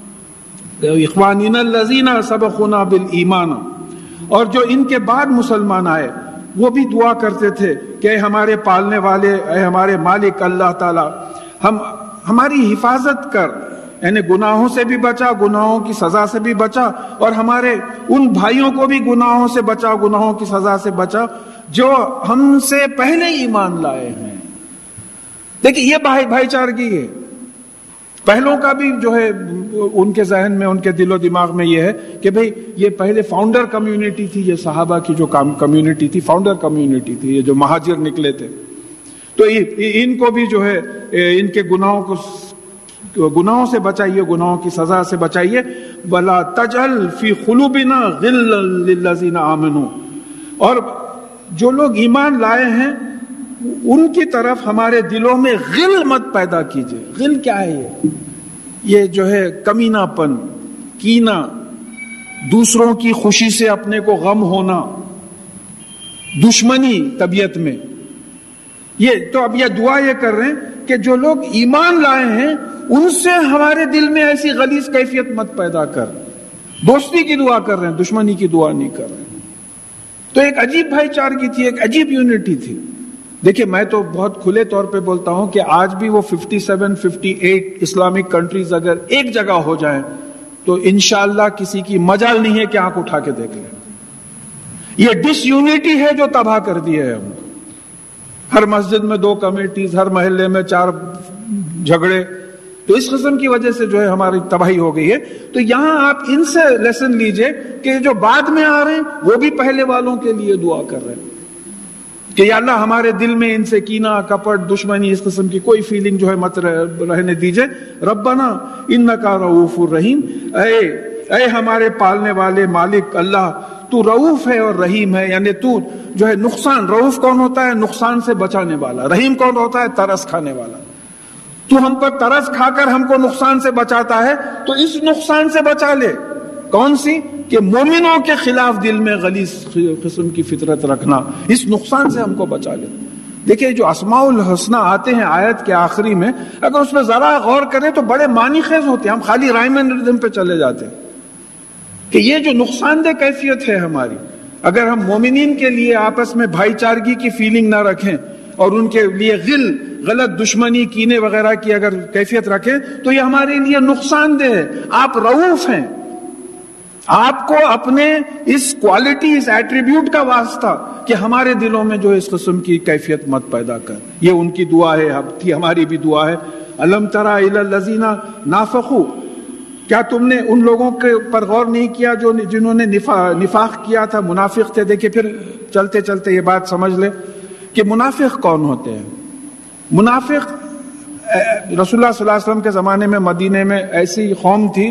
الذین سبقونا بالایمان، اور جو ان کے بعد مسلمان آئے وہ بھی دعا کرتے تھے کہ اے ہمارے پالنے والے، اے ہمارے مالک اللہ تعالی، ہماری حفاظت کر، یعنی گناہوں سے بھی بچا، گناہوں کی سزا سے بھی بچا، اور ہمارے ان بھائیوں کو بھی گناہوں سے بچا، گناہوں کی سزا سے بچا جو ہم سے پہلے ایمان لائے ہیں. دیکھیں یہ بھائی چارگی ہے. پہلوں کا بھی جو ہے ان کے ذہن میں، ان کے دل و دماغ میں یہ ہے کہ بھئی یہ پہلے فاؤنڈر کمیونٹی تھی، یہ صحابہ کی جو کمیونٹی تھی، فاؤنڈر کمیونٹی تھی، یہ جو مہاجر نکلے تھے، تو ان کو بھی جو ہے ان کے گناہوں کو گناہوں سے بچائیے، گناہوں کی سزا سے بچائیے. وَلَا تَجْعَلْ فِي قُلُوبِنَا غِلًّا لِلَّذِينَ آمَنُوا، اور جو لوگ ایمان لائے ہیں ان کی طرف ہمارے دلوں میں غل مت پیدا کیجیے. غل کیا ہے؟ یہ جو ہے کمینہ پن، کینہ، دوسروں کی خوشی سے اپنے کو غم ہونا، دشمنی طبیعت میں. یہ تو اب یہ دعا یہ کر رہے ہیں کہ جو لوگ ایمان لائے ہیں ان سے ہمارے دل میں ایسی غلیظ کیفیت مت پیدا کر. دوستی کی دعا کر رہے ہیں، دشمنی کی دعا نہیں کر رہے ہیں. تو ایک عجیب بھائی چارگی تھی، ایک عجیب یونٹی تھی. دیکھیں میں تو بہت کھلے طور پہ بولتا ہوں کہ آج بھی وہ 57-58 اسلامک کنٹریز اگر ایک جگہ ہو جائیں تو انشاءاللہ کسی کی مجال نہیں ہے کہ آنکھ اٹھا کے دیکھ لیں. یہ ڈس یونٹی ہے جو تباہ کر دی ہے ہم کو. ہر مسجد میں 2 کمیٹیز، ہر محلے میں 4 جھگڑے. تو اس قسم کی وجہ سے جو ہے ہماری تباہی ہو گئی ہے. تو یہاں آپ ان سے لیسن لیجئے کہ جو بعد میں آ رہے ہیں وہ بھی پہلے والوں کے لیے دعا کر رہے ہیں کہ یا اللہ ہمارے دل میں ان سے کینہ، کپٹ، دشمنی، اس قسم کی کوئی فیلنگ جو ہے مت رہنے دیجئے. ربنا انکا رؤوف الرحیم، اے ہمارے پالنے والے مالک اللہ، تو رؤوف ہے اور رحیم ہے. یعنی تو جو ہے نقصان، رؤوف کون ہوتا ہے؟ نقصان سے بچانے والا. رحیم کون ہوتا ہے؟ ترس کھانے والا. تو ہم پر ترس کھا کر ہم کو نقصان سے بچاتا ہے، تو اس نقصان سے بچا لے. کون سی؟ کہ مومنوں کے خلاف دل میں غلیظ قسم کی فطرت رکھنا، اس نقصان سے ہم کو بچا لے. دیکھیں جو اسماء الحسنہ آتے ہیں آیت کے آخری میں، اگر اس میں ذرا غور کریں تو بڑے معنی خیز ہوتے ہیں. ہم خالی رائم اینڈ ریدم پہ چلے جاتے ہیں کہ یہ جو نقصان دہ کیفیت ہے ہماری، اگر ہم مومنین کے لیے آپس میں بھائی چارگی کی فیلنگ نہ رکھیں اور ان کے لیے غلط دشمنی، کینے وغیرہ کی اگر کیفیت رکھیں تو یہ ہمارے لیے نقصان دہ ہے. آپ رؤوف ہیں، آپ کو اپنے اس کوالٹی، اس ایٹریبیوٹ کا واسطہ کہ ہمارے دلوں میں جو اس قسم کی کیفیت مت پیدا کر. یہ ان کی دعا ہے، ہماری بھی دعا ہے. الم تری الی الذین نافقوا، کیا تم نے ان لوگوں کے پر غور نہیں کیا جنہوں نے نفاق کیا تھا، منافق تھے. دیکھیں پھر چلتے چلتے یہ بات سمجھ لے کہ منافق کون ہوتے ہیں. منافق رسول اللہ صلی اللہ علیہ وسلم کے زمانے میں مدینے میں ایسی قوم تھی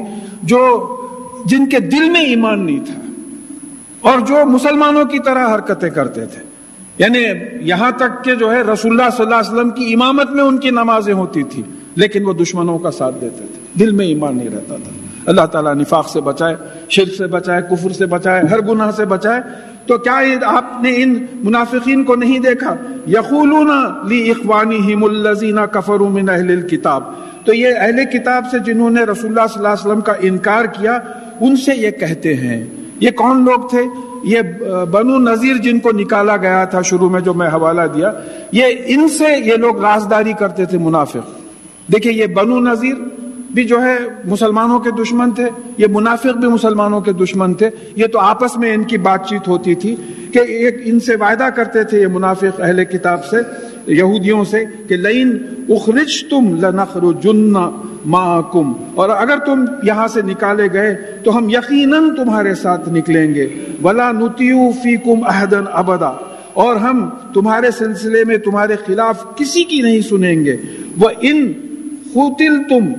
جن کے دل میں ایمان نہیں تھا اور جو مسلمانوں کی طرح حرکتیں کرتے تھے. یعنی یہاں تک کہ جو ہے رسول اللہ صلی اللہ علیہ وسلم کی امامت میں ان کی نمازیں ہوتی تھی لیکن وہ دشمنوں کا ساتھ دیتے تھے. دل میں ایمان نہیں رہتا تھا. اللہ تعالیٰ نفاق سے بچائے، شرک سے بچائے، کفر سے بچائے، ہر گناہ سے بچائے. تو کیا آپ نے ان منافقین کو نہیں دیکھا؟ یقولون لاخوانہم الذین کفروا من اہل الکتاب. تو یہ اہل کتاب سے جنہوں نے رسول اللہ صلی اللہ علیہ وسلم کا انکار کیا، ان سے یہ کہتے ہیں. یہ کون لوگ تھے؟ یہ بنو نذیر جن کو نکالا گیا تھا شروع میں جو میں حوالہ دیا، ان سے یہ لوگ رازداری کرتے تھے منافق. دیکھیں یہ بنو نذیر بھی جو ہے مسلمانوں کے دشمن تھے، یہ منافق بھی مسلمانوں کے دشمن تھے. یہ تو آپس میں ان کی بات چیت ہوتی تھی کہ ایک ان سے وعدہ کرتے تھے یہ منافق اہل کتاب سے، یہودیوں سے، کہ لئن اخرجتم لنخرجن معکم، اور اگر تم یہاں سے نکالے گئے تو ہم یقیناً تمہارے ساتھ نکلیں گے. ولا نطیع فیکم عہدا ابدا، اور ہم تمہارے سلسلے میں تمہارے خلاف کسی کی نہیں سنیں گے. وَإِن قُتِلْتُمْ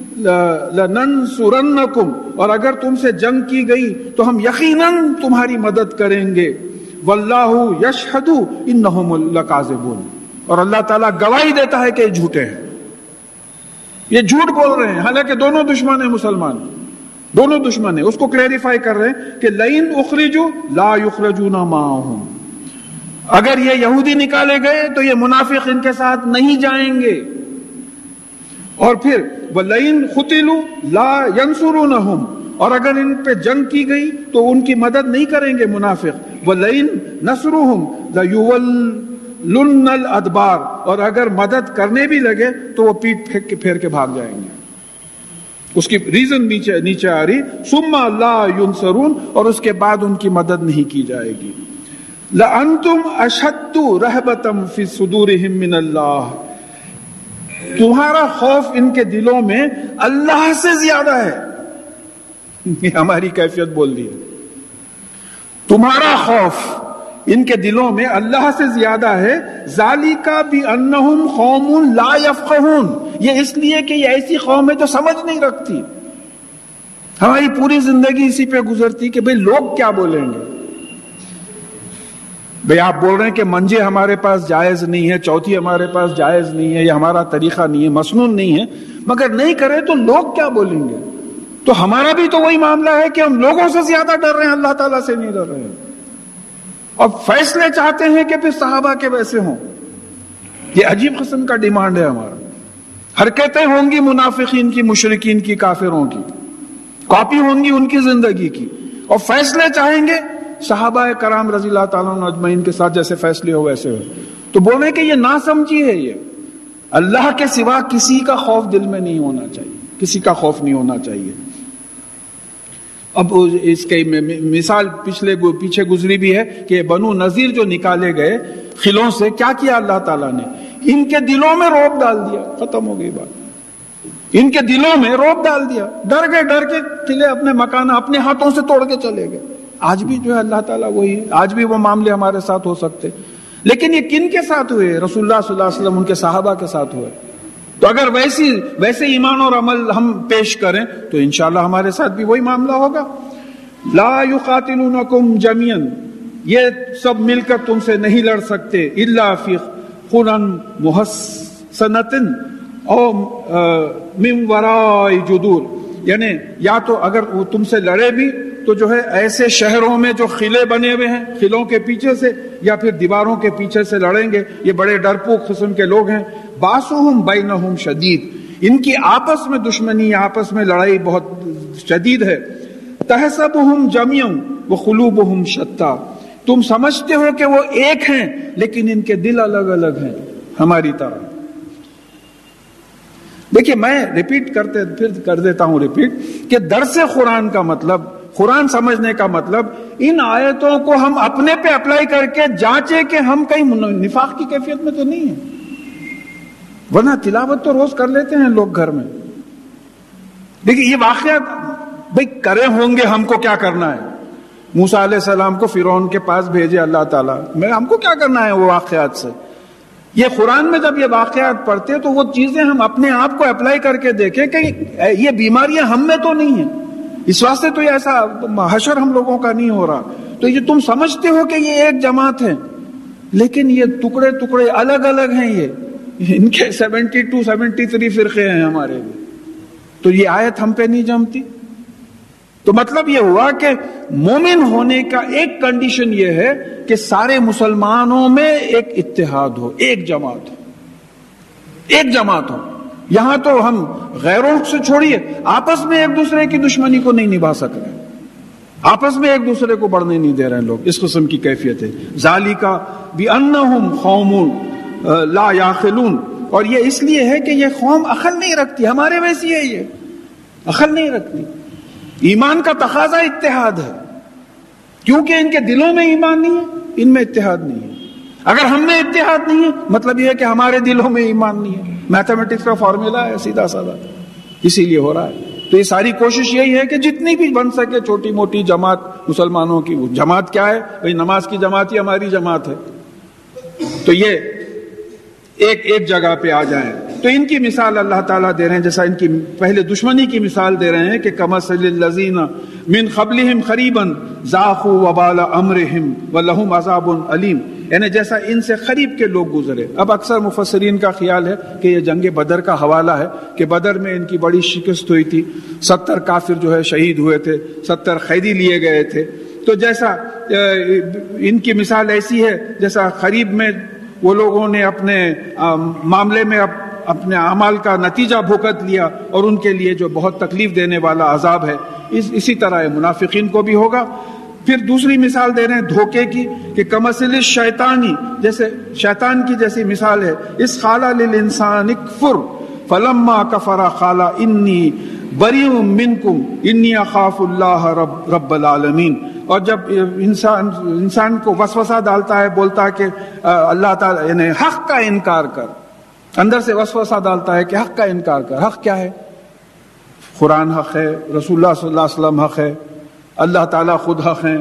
لَنَنْصُرَنَّكُمْ، اور اگر تم سے جنگ کی گئی تو ہم یقیناً تمہاری مدد کریں گے. وَاللَّهُ يَشْهَدُ إِنَّهُمْ لَكَاذِبُونَ، اور اللہ تعالیٰ گواہی دیتا ہے کہ یہ جھوٹے ہیں، یہ جھوٹ بول رہے ہیں. حالانکہ دونوں دشمن ہیں، مسلمان دونوں دشمن ہیں. اس کو کلیریفائی کر رہے ہیں کہ لئن اخرجوا لا يخرجون معهم، اگر یہ یہودی نکالے گئے تو یہ منافق ان کے ساتھ نہیں جائیں گے. اور پھر وَلَئِن قُتِلُوا لَا يَنْصُرُونَهُمْ، اور اگر ان پہ جنگ کی گئی تو ان کی مدد نہیں کریں گے منافق. وَلَئِن نَصْرُهُمْ لَيُوَلُّنَّ الْأَدْبَارَ، اور اگر مدد کرنے بھی لگے تو وہ پیٹ پھیر کے بھاگ جائیں گے. اس کی ریزن نیچے آ رہی، ثُمَّ لَا يُنْصَرُونَ، اور اس کے بعد ان کی مدد نہیں کی جائے گی. لَأَنْتُمْ أَشَدُّ رَهْبَةً فِي صُدُورِهِمْ مِنَ اللَّهِ، تمہارا خوف ان کے دلوں میں اللہ سے زیادہ ہے. ہماری کیفیت بول دی ہے. تمہارا خوف ان کے دلوں میں اللہ سے زیادہ ہے. ذالک بانہم قوم لا یفقہون، یہ اس لیے کہ یہ ایسی قوم ہے جو سمجھ نہیں رکھتی. ہماری پوری زندگی اسی پہ گزرتی کہ بھئی لوگ کیا بولیں گے. بھئی آپ بول رہے ہیں کہ منجے ہمارے پاس جائز نہیں ہے، چوتھی ہمارے پاس جائز نہیں ہے، یہ ہمارا طریقہ نہیں ہے، مسنون نہیں ہے، مگر نہیں کرے تو لوگ کیا بولیں گے. تو ہمارا بھی تو وہی معاملہ ہے کہ ہم لوگوں سے زیادہ ڈر رہے ہیں، اللہ تعالیٰ سے نہیں ڈر رہے ہیں. اور فیصلے چاہتے ہیں کہ پھر صحابہ کے ویسے ہوں. یہ عجیب قسم کا ڈیمانڈ ہے ہمارا. حرکتیں ہوں گی منافقین کی، مشرکین کی، کافروں کی، کاپی ہوں گی ان کی زندگی کی، اور فیصلے چاہیں گے صحابہ کرام رضی اللہ تعالیٰ عنہ اجمعین کے ساتھ جیسے فیصلے ہو ویسے ہو. تو بولے کہ یہ ناسمجھی ہے. یہ اللہ کے سوا کسی کا خوف دل میں نہیں ہونا چاہیے، کسی کا خوف نہیں ہونا چاہیے. اب اس کی مثال پیچھے گزری بھی ہے کہ بنو نذیر جو نکالے گئے قلعوں سے، کیا کیا اللہ تعالیٰ نے؟ ان کے دلوں میں رعب ڈال دیا. ختم ہو گئی بات. ان کے دلوں میں رعب ڈال دیا، ڈر کے قلعے اپنے مکان اپنے ہاتھوں سے توڑ کے چلے گئے. آج بھی جو ہے اللہ تعالیٰ وہی ہے، آج بھی وہ معاملے ہمارے ساتھ ہو سکتے. لیکن یہ کن کے ساتھ ہوئے؟ رسول اللہ صلی اللہ علیہ وسلم ان کے صحابہ کے ساتھ ہوئے. تو اگر ویسے ایمان اور عمل ہم پیش کریں تو انشاءاللہ ہمارے ساتھ بھی وہی معاملہ ہوگا. لا یقاتلونکم جميعا، یہ سب مل کر تم سے نہیں لڑ سکتے. الا فی قرى محصنۃ او من وراء جدور، یعنی یا تو اگر وہ تم سے لڑے بھی تو جو ہے ایسے شہروں میں جو قلعے بنے ہوئے ہیں، قلعوں کے پیچھے سے یا پھر دیواروں کے پیچھے سے لڑیں گے. یہ بڑے ڈرپوک قسم کے لوگ ہیں. باسہم بینہم شدید، ان کی آپس میں دشمنی، آپس میں لڑائی بہت شدید ہے. تحسبہم جمیعا وقلوبہم شتیٰ، تم سمجھتے ہو کہ وہ ایک ہیں لیکن ان کے دل الگ الگ ہیں ہماری طرح. دیکھیے میں ریپیٹ کر دیتا ہوں کہ درس قرآن کا مطلب، قرآن سمجھنے کا مطلب ان آیتوں کو ہم اپنے پہ اپلائی کر کے جانچے کہ ہم کہیں نفاق کی کیفیت میں تو نہیں ہیں. ورنہ تلاوت تو روز کر لیتے ہیں لوگ گھر میں. دیکھیے یہ واقعات بھئی کرے ہوں گے، ہم کو کیا کرنا ہے؟ موسیٰ علیہ السلام کو فرعون کے پاس بھیجے اللہ تعالیٰ، ہم کو کیا کرنا ہے وہ واقعات سے؟ یہ قرآن میں جب یہ واقعات پڑھتے تو وہ چیزیں ہم اپنے آپ کو اپلائی کر کے دیکھیں کہ یہ بیماریاں ہم میں تو نہیں ہیں. اس واسطے تو یہ ایسا حشر ہم لوگوں کا نہیں ہو رہا. تو یہ تم سمجھتے ہو کہ یہ ایک جماعت ہے لیکن یہ ٹکڑے الگ الگ ہیں. یہ ان کے 72 73 فرقے ہیں ہمارے بھی. تو یہ آیت ہم پہ نہیں جمتی. تو مطلب یہ ہوا کہ مومن ہونے کا ایک کنڈیشن یہ ہے کہ سارے مسلمانوں میں ایک اتحاد ہو، ایک جماعت ہو. یہاں تو ہم غیروں سے چھوڑیے، آپس میں ایک دوسرے کی دشمنی کو نہیں نبھا سک رہے، آپس میں ایک دوسرے کو بڑھنے نہیں دے رہے لوگ. اس قسم کی کیفیت ہے. ذالک بانہم قوم لا یعقلون، اور یہ اس لیے ہے کہ یہ قوم عقل نہیں رکھتی، ہمارے ویسی ہے، یہ عقل نہیں رکھتی. ایمان کا تقاضا اتحاد ہے، کیونکہ ان کے دلوں میں ایمان نہیں ہے، ان میں اتحاد نہیں ہے. اگر ہم میں اتحاد نہیں ہے مطلب یہ ہے کہ ہمارے دلوں میں ایمان نہیں ہے. میتھمیٹکس کا فارمولا ہے سیدھا سادہ، اسی لیے ہو رہا ہے. تو یہ ساری کوشش یہی ہے کہ جتنی بھی بن سکے چھوٹی موٹی جماعت مسلمانوں کی. وہ جماعت کیا ہے بھائی؟ نماز کی جماعت ہی ہماری جماعت ہے. تو یہ ایک جگہ پہ آ جائیں. تو ان کی مثال اللہ تعالیٰ دے رہے ہیں، جیسا ان کی پہلے دشمنی کی مثال دے رہے ہیں کہ کمثل الذین من قبلہم قریبا ذاقوا وبال امرہم ولہم عذاب علیم، یعنی جیسا ان سے قریب کے لوگ گزرے. اب اکثر مفسرین کا خیال ہے کہ یہ جنگ بدر کا حوالہ ہے کہ بدر میں ان کی بڑی شکست ہوئی تھی، 70 کافر جو ہے شہید ہوئے تھے، 70 قیدی لیے گئے تھے. تو جیسا ان کی مثال ایسی ہے جیسا قریب میں وہ لوگوں نے اپنے معاملے میں اپنے اعمال کا نتیجہ بھگت لیا اور ان کے لیے جو بہت تکلیف دینے والا عذاب ہے، اسی طرح منافقین کو بھی ہوگا. پھر دوسری مثال دے رہے ہیں دھوکے کی کہ کمثل الشیطانی، جیسے شیطان کی جیسی مثال ہے. اس قال للانسان اکفر فلما کفر قال انی بریء منکم انی اخاف اللہ رب العالمین. اور جب انسان کو وسوسہ ڈالتا ہے، بولتا ہے کہ اللہ تعالیٰ یعنی حق کا انکار کر، اندر سے وسوسہ ڈالتا ہے کہ حق کا انکار کر. حق کیا ہے؟ قرآن حق ہے، رسول اللہ صلی اللہ علیہ وسلم حق ہے، اللہ تعالیٰ خود حق ہیں،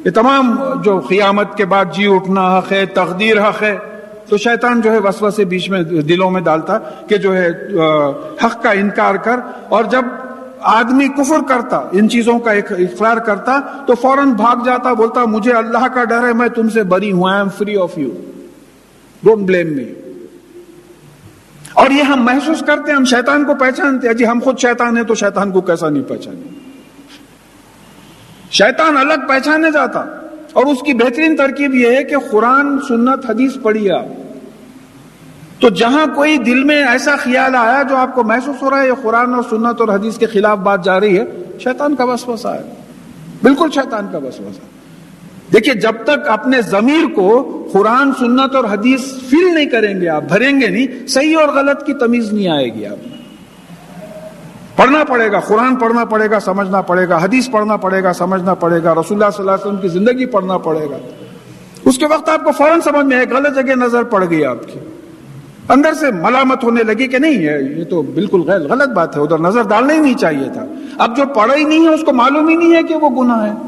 یہ تمام جو قیامت کے بعد جی اٹھنا حق ہے، تقدیر حق ہے، تو شیطان جو ہے وسوسے بیچ میں دلوں میں ڈالتا کہ جو ہے حق کا انکار کر، اور جب آدمی کفر کرتا، ان چیزوں کا اقرار کرتا، تو فوراً بھاگ جاتا، بولتا مجھے اللہ کا ڈر ہے، میں تم سے بری ہوں، I am free of you, don't blame me. اور یہ ہم محسوس کرتے ہیں، ہم شیطان کو پہچانتے ہیں، جی ہم خود شیطان ہیں تو شیطان کو کیسا نہیں پہچانے؟ شیطان الگ پہچانے جاتا، اور اس کی بہترین ترکیب یہ ہے کہ قرآن سنت حدیث پڑھیے آپ، تو جہاں کوئی دل میں ایسا خیال آیا جو آپ کو محسوس ہو رہا ہے یہ قرآن اور سنت اور حدیث کے خلاف بات جا رہی ہے، شیطان کا وسوسہ ہے، بالکل شیطان کا وسوسہ۔ دیکھیے جب تک اپنے ضمیر کو قرآن سنت اور حدیث فیل نہیں کریں گے آپ، بھریں گے نہیں، صحیح اور غلط کی تمیز نہیں آئے گی آپ۔ پڑھنا پڑے گا، قرآن پڑھنا پڑے گا، سمجھنا پڑے گا، حدیث پڑھنا پڑے گا، سمجھنا پڑے گا، رسول اللہ صلی اللہ علیہ وسلم کی زندگی پڑھنا پڑے گا۔ اس کے وقت آپ کو فوراً سمجھ میں ایک غلط جگہ نظر پڑ گئی آپ کی، اندر سے ملامت ہونے لگی کہ نہیں ہے یہ تو بالکل غلط بات ہے، ادھر نظر ڈالنا ہی نہیں چاہیے تھا۔ اب جو پڑھا ہی نہیں ہے اس کو معلوم ہی نہیں ہے کہ وہ گناہ ہے۔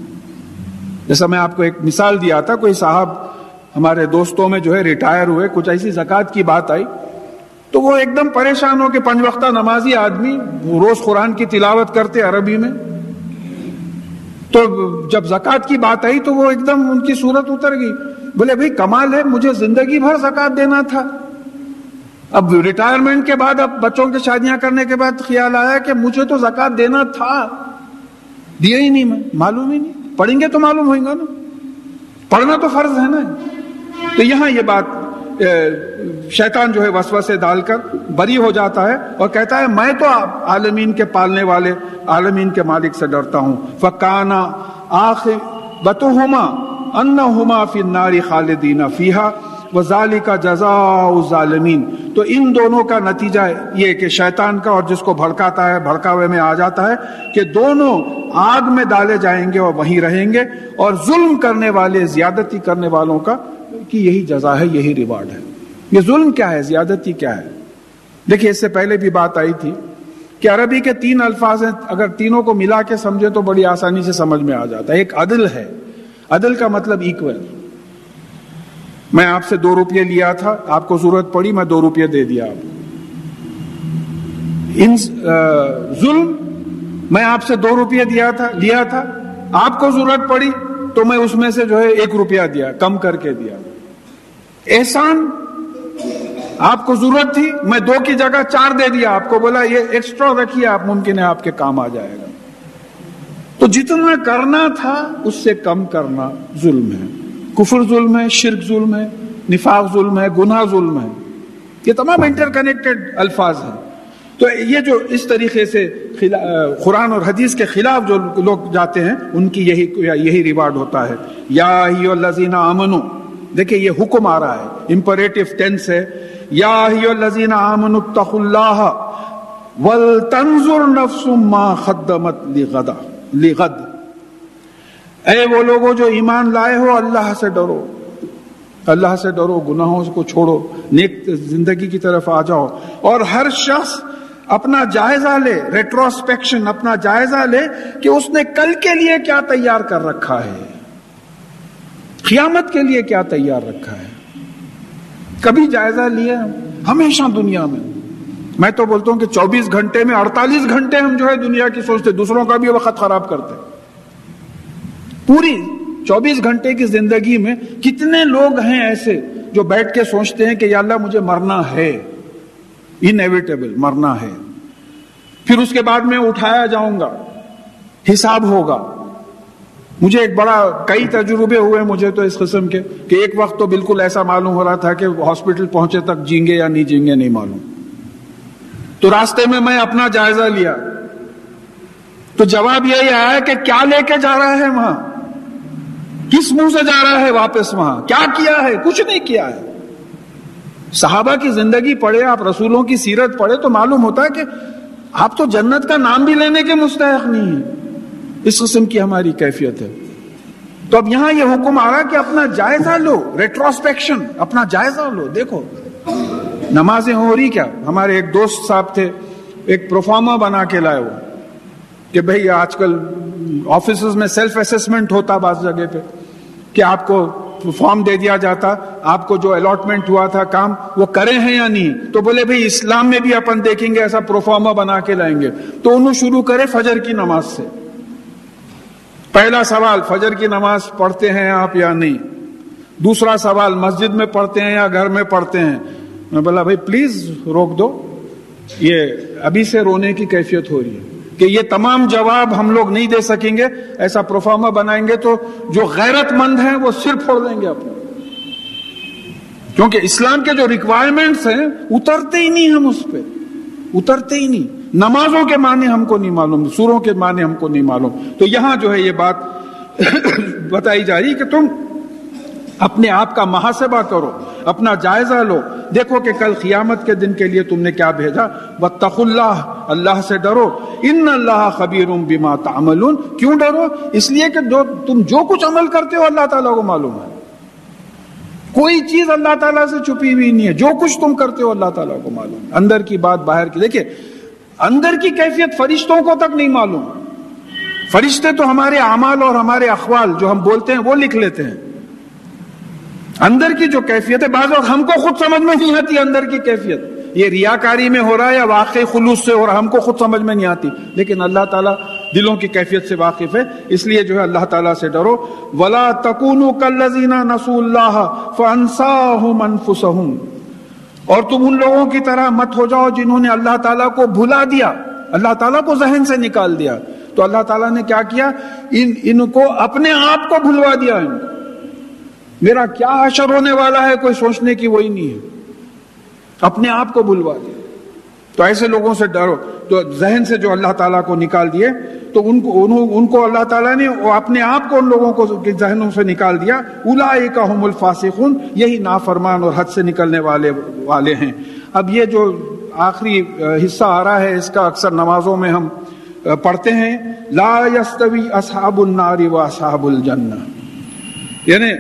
جیسا میں آپ کو ایک مثال دیا تھا، کوئی صاحب ہمارے دوستوں میں جو ہے ریٹائر ہوئے، کچھ ایسی زکوٰۃ کی بات آئی تو وہ ایک دم پریشان ہو کہ 5 وقتہ نمازی آدمی روز قرآن کی تلاوت کرتے عربی میں، تو جب زکوٰۃ کی بات آئی تو وہ ایک دم ان کی صورت اتر گئی، بولے بھائی کمال ہے، مجھے زندگی بھر زکوٰۃ دینا تھا، اب ریٹائرمنٹ کے بعد، اب بچوں کی شادیاں کرنے کے بعد خیال آیا کہ مجھے تو زکوٰۃ دینا تھا، دیا ہی نہیں، میں معلوم ہی نہیں۔ پڑھیں گے تو معلوم ہوئے گا نا، پڑھنا تو فرض ہے نا۔ تو یہاں یہ بات شیطان جو ہے وسوسے ڈال کر بری ہو جاتا ہے اور کہتا ہے میں تو عالمین کے پالنے والے، عالمین کے مالک سے ڈرتا ہوں۔ فَكَانَ عَاقِبَتُهُمَا أَنَّهُمَا فِي النَّارِ خَالِدِينَ فِيهَا وَذَلِكَ جَزَاءُ الظَّالِمِينَ۔ تو ان دونوں کا نتیجہ یہ کہ شیطان کا اور جس کو بھڑکاتا ہے، بھڑکاوے میں آ جاتا ہے کہ دونوں آگ میں ڈالے جائیں گے اور وہیں رہیں گے، اور ظلم کرنے والے، زیادتی کرنے والوں کا کی یہی جزا ہے، یہی ریوارڈ ہے۔ یہ ظلم کیا ہے، زیادتی کیا ہے؟ دیکھیے اس سے پہلے بھی بات آئی تھی کہ عربی کے 3 الفاظ ہیں، اگر تینوں کو ملا کے سمجھے تو بڑی آسانی سے سمجھ میں آ جاتا ہے۔ ایک عدل ہے، عدل کا مطلب ایکول، میں آپ سے 2 روپے لیا تھا، آپ کو ضرورت پڑی، میں 2 روپے دے دیا آپ۔ ظلم، میں آپ سے 2 روپے لیا تھا، آپ کو ضرورت پڑی تو میں اس میں سے جو ہے 1 روپیہ دیا، کم کر کے دیا۔ احسان، آپ کو ضرورت تھی، میں 2 کی جگہ 4 دے دیا، آپ کو بولا یہ ایکسٹرا رکھیے، آپ ممکن ہے آپ کے کام آ جائے گا۔ تو جتنا کرنا تھا اس سے کم کرنا ظلم ہے۔ کفر ظلم ہے، شرک ظلم ہے، نفاق ظلم ہے، گناہ ظلم ہے، یہ تمام انٹر کنیکٹڈ الفاظ ہیں۔ تو یہ جو اس طریقے سے قرآن اور حدیث کے خلاف جو لوگ جاتے ہیں ان کی یہی ریوارڈ ہوتا ہے۔ یا ایھا الذین آمنو، دیکھیں یہ حکم آ رہا ہے، امپریٹو ٹینس ہے، یا ایھا الذین آمنوا اتقوا اللہ ولتنظر نفس ما قدمت لغد۔ اے وہ لوگوں جو ایمان لائے ہو، اللہ سے ڈرو، اللہ سے ڈرو، گناہوں کو چھوڑو، نیک زندگی کی طرف آ جاؤ، اور ہر شخص اپنا جائزہ لے، ریٹروسپیکشن، اپنا جائزہ لے کہ اس نے کل کے لیے کیا تیار کر رکھا ہے، قیامت کے لیے کیا تیار رکھا ہے۔ کبھی جائزہ لیا ہمیشہ دنیا میں تو بولتا ہوں کہ 24 گھنٹے میں 48 گھنٹے ہم جو ہے دنیا کی سوچتے، دوسروں کا بھی وقت خراب کرتے۔ پوری 24 گھنٹے کی زندگی میں کتنے لوگ ہیں ایسے جو بیٹھ کے سوچتے ہیں کہ یا اللہ مجھے مرنا ہے، انیویٹیبل مرنا ہے، پھر اس کے بعد میں اٹھایا جاؤں گا، حساب ہوگا۔ مجھے ایک بڑا کئی تجربے ہوئے مجھے تو اس قسم کے کہ ایک وقت تو بالکل ایسا معلوم ہو رہا تھا کہ ہاسپٹل پہنچے تک جیں گے یا نہیں جیں گے نہیں معلوم۔ تو راستے میں اپنا جائزہ لیا تو جواب یہی آیا کہ کیا لے کے جا رہا ہے وہاں، کس منہ سے جا رہا ہے واپس وہاں، کیا کیا ہے، کچھ نہیں کیا ہے۔ صحابہ کی زندگی پڑھے آپ، رسولوں کی سیرت پڑھے تو معلوم ہوتا ہے کہ آپ تو جنت کا نام بھی لینے کے مستحق نہیں ہیں۔ اس قسم کی ہماری کیفیت ہے۔ تو اب یہاں یہ حکم آ رہا کہ اپنا جائزہ لو، ریٹروسپیکشن، اپنا جائزہ لو۔ دیکھو نمازیں ہو رہی کیا، ہمارے ایک دوست صاحب تھے، ایک پروفارما بنا کے لائے، وہ کہ بھئی آج کل آفیسز میں سیلف اسیسمنٹ ہوتا بعض جگہ پہ کہ آپ کو فارم دے دیا جاتا, آپ کو جو الاٹمنٹ ہوا تھا کام وہ کرے ہیں یا نہیں, تو بولے بھئی اسلام میں بھی اپن دیکھیں گے ایسا پروفارما بنا کے لائیں گے. تو انہوں شروع کرے فجر کی نماز سے. پہلا سوال, فجر کی نماز پڑھتے ہیں آپ یا نہیں؟ دوسرا سوال, مسجد میں پڑھتے ہیں یا گھر میں پڑھتے ہیں؟ میں بولا بھائی پلیز روک دو, یہ ابھی سے رونے کی کیفیت ہو رہی ہے کہ یہ تمام جواب ہم لوگ نہیں دے سکیں گے. ایسا پروفارما بنائیں گے تو جو غیرت مند ہیں وہ سر پھوڑ دیں گے اپنے, کیونکہ اسلام کے جو ریکوائرمنٹس ہیں اترتے ہی نہیں, ہم اس پہ اترتے ہی نہیں. نمازوں کے معنی ہم کو نہیں معلوم, سوروں کے معنی ہم کو نہیں معلوم. تو یہاں جو ہے یہ بات بتائی جا رہی کہ تم اپنے آپ کا محاسبہ کرو, اپنا جائزہ لو, دیکھو کہ کل قیامت کے دن کے لیے تم نے کیا بھیجا. واتقوا اللہ, اللہ سے ڈرو. ان اللہ خبیر بما تعملون. کیوں ڈرو؟ اس لیے کہ تم جو کچھ عمل کرتے ہو اللہ تعالیٰ کو معلوم ہے. کوئی چیز اللہ تعالیٰ سے چھپی ہوئی نہیں ہے, جو کچھ تم کرتے ہو اللہ تعالیٰ کو معلوم ہے. اندر کی بات باہر کی. دیکھیے اندر کی کیفیت فرشتوں کو تک نہیں معلوم. فرشتے تو ہمارے اعمال اور ہمارے اقوال جو ہم بولتے ہیں وہ لکھ لیتے ہیں. اندر کی جو کیفیت ہے بعض وقت ہم کو خود سمجھ میں نہیں آتی. اندر کی کیفیت یہ ریاکاری میں ہو رہا ہے یا واقعی خلوص سے ہو رہا ہے, ہم کو خود سمجھ میں نہیں آتی. لیکن اللہ تعالیٰ دلوں کی کیفیت سے واقف ہے. اس لیے جو ہے اللہ تعالیٰ سے ڈرو. وَلَا تَكُونُوا كَالَّذِينَ نَسُوا اللَّهَ فَأَنسَاهُمْ أَنفُسَهُمْ. اور تم ان لوگوں کی طرح مت ہو جاؤ جنہوں نے اللہ تعالیٰ کو بھلا دیا, اللہ تعالیٰ کو ذہن سے نکال دیا. تو اللہ تعالیٰ نے کیا کیا, ان کو اپنے آپ کو بھلوا دیا. میرا کیا حشر ہونے والا ہے کوئی سوچنے کی وہی نہیں ہے, اپنے آپ کو بھلوا دیا. تو ایسے لوگوں سے ڈرو. تو ذہن سے جو اللہ تعالیٰ کو نکال دیے تو ان کو اللہ تعالیٰ نے اپنے آپ کو ان لوگوں کو ذہنوں سے نکال دیا. اولئک هم الفاسقون, یہی نافرمان اور حد سے نکلنے والے ہیں. اب یہ جو آخری حصہ آ رہا ہے اس کا اکثر نمازوں میں ہم پڑھتے ہیں, لا یستوی اصحاب النار و اصحاب الجنہ, یعنی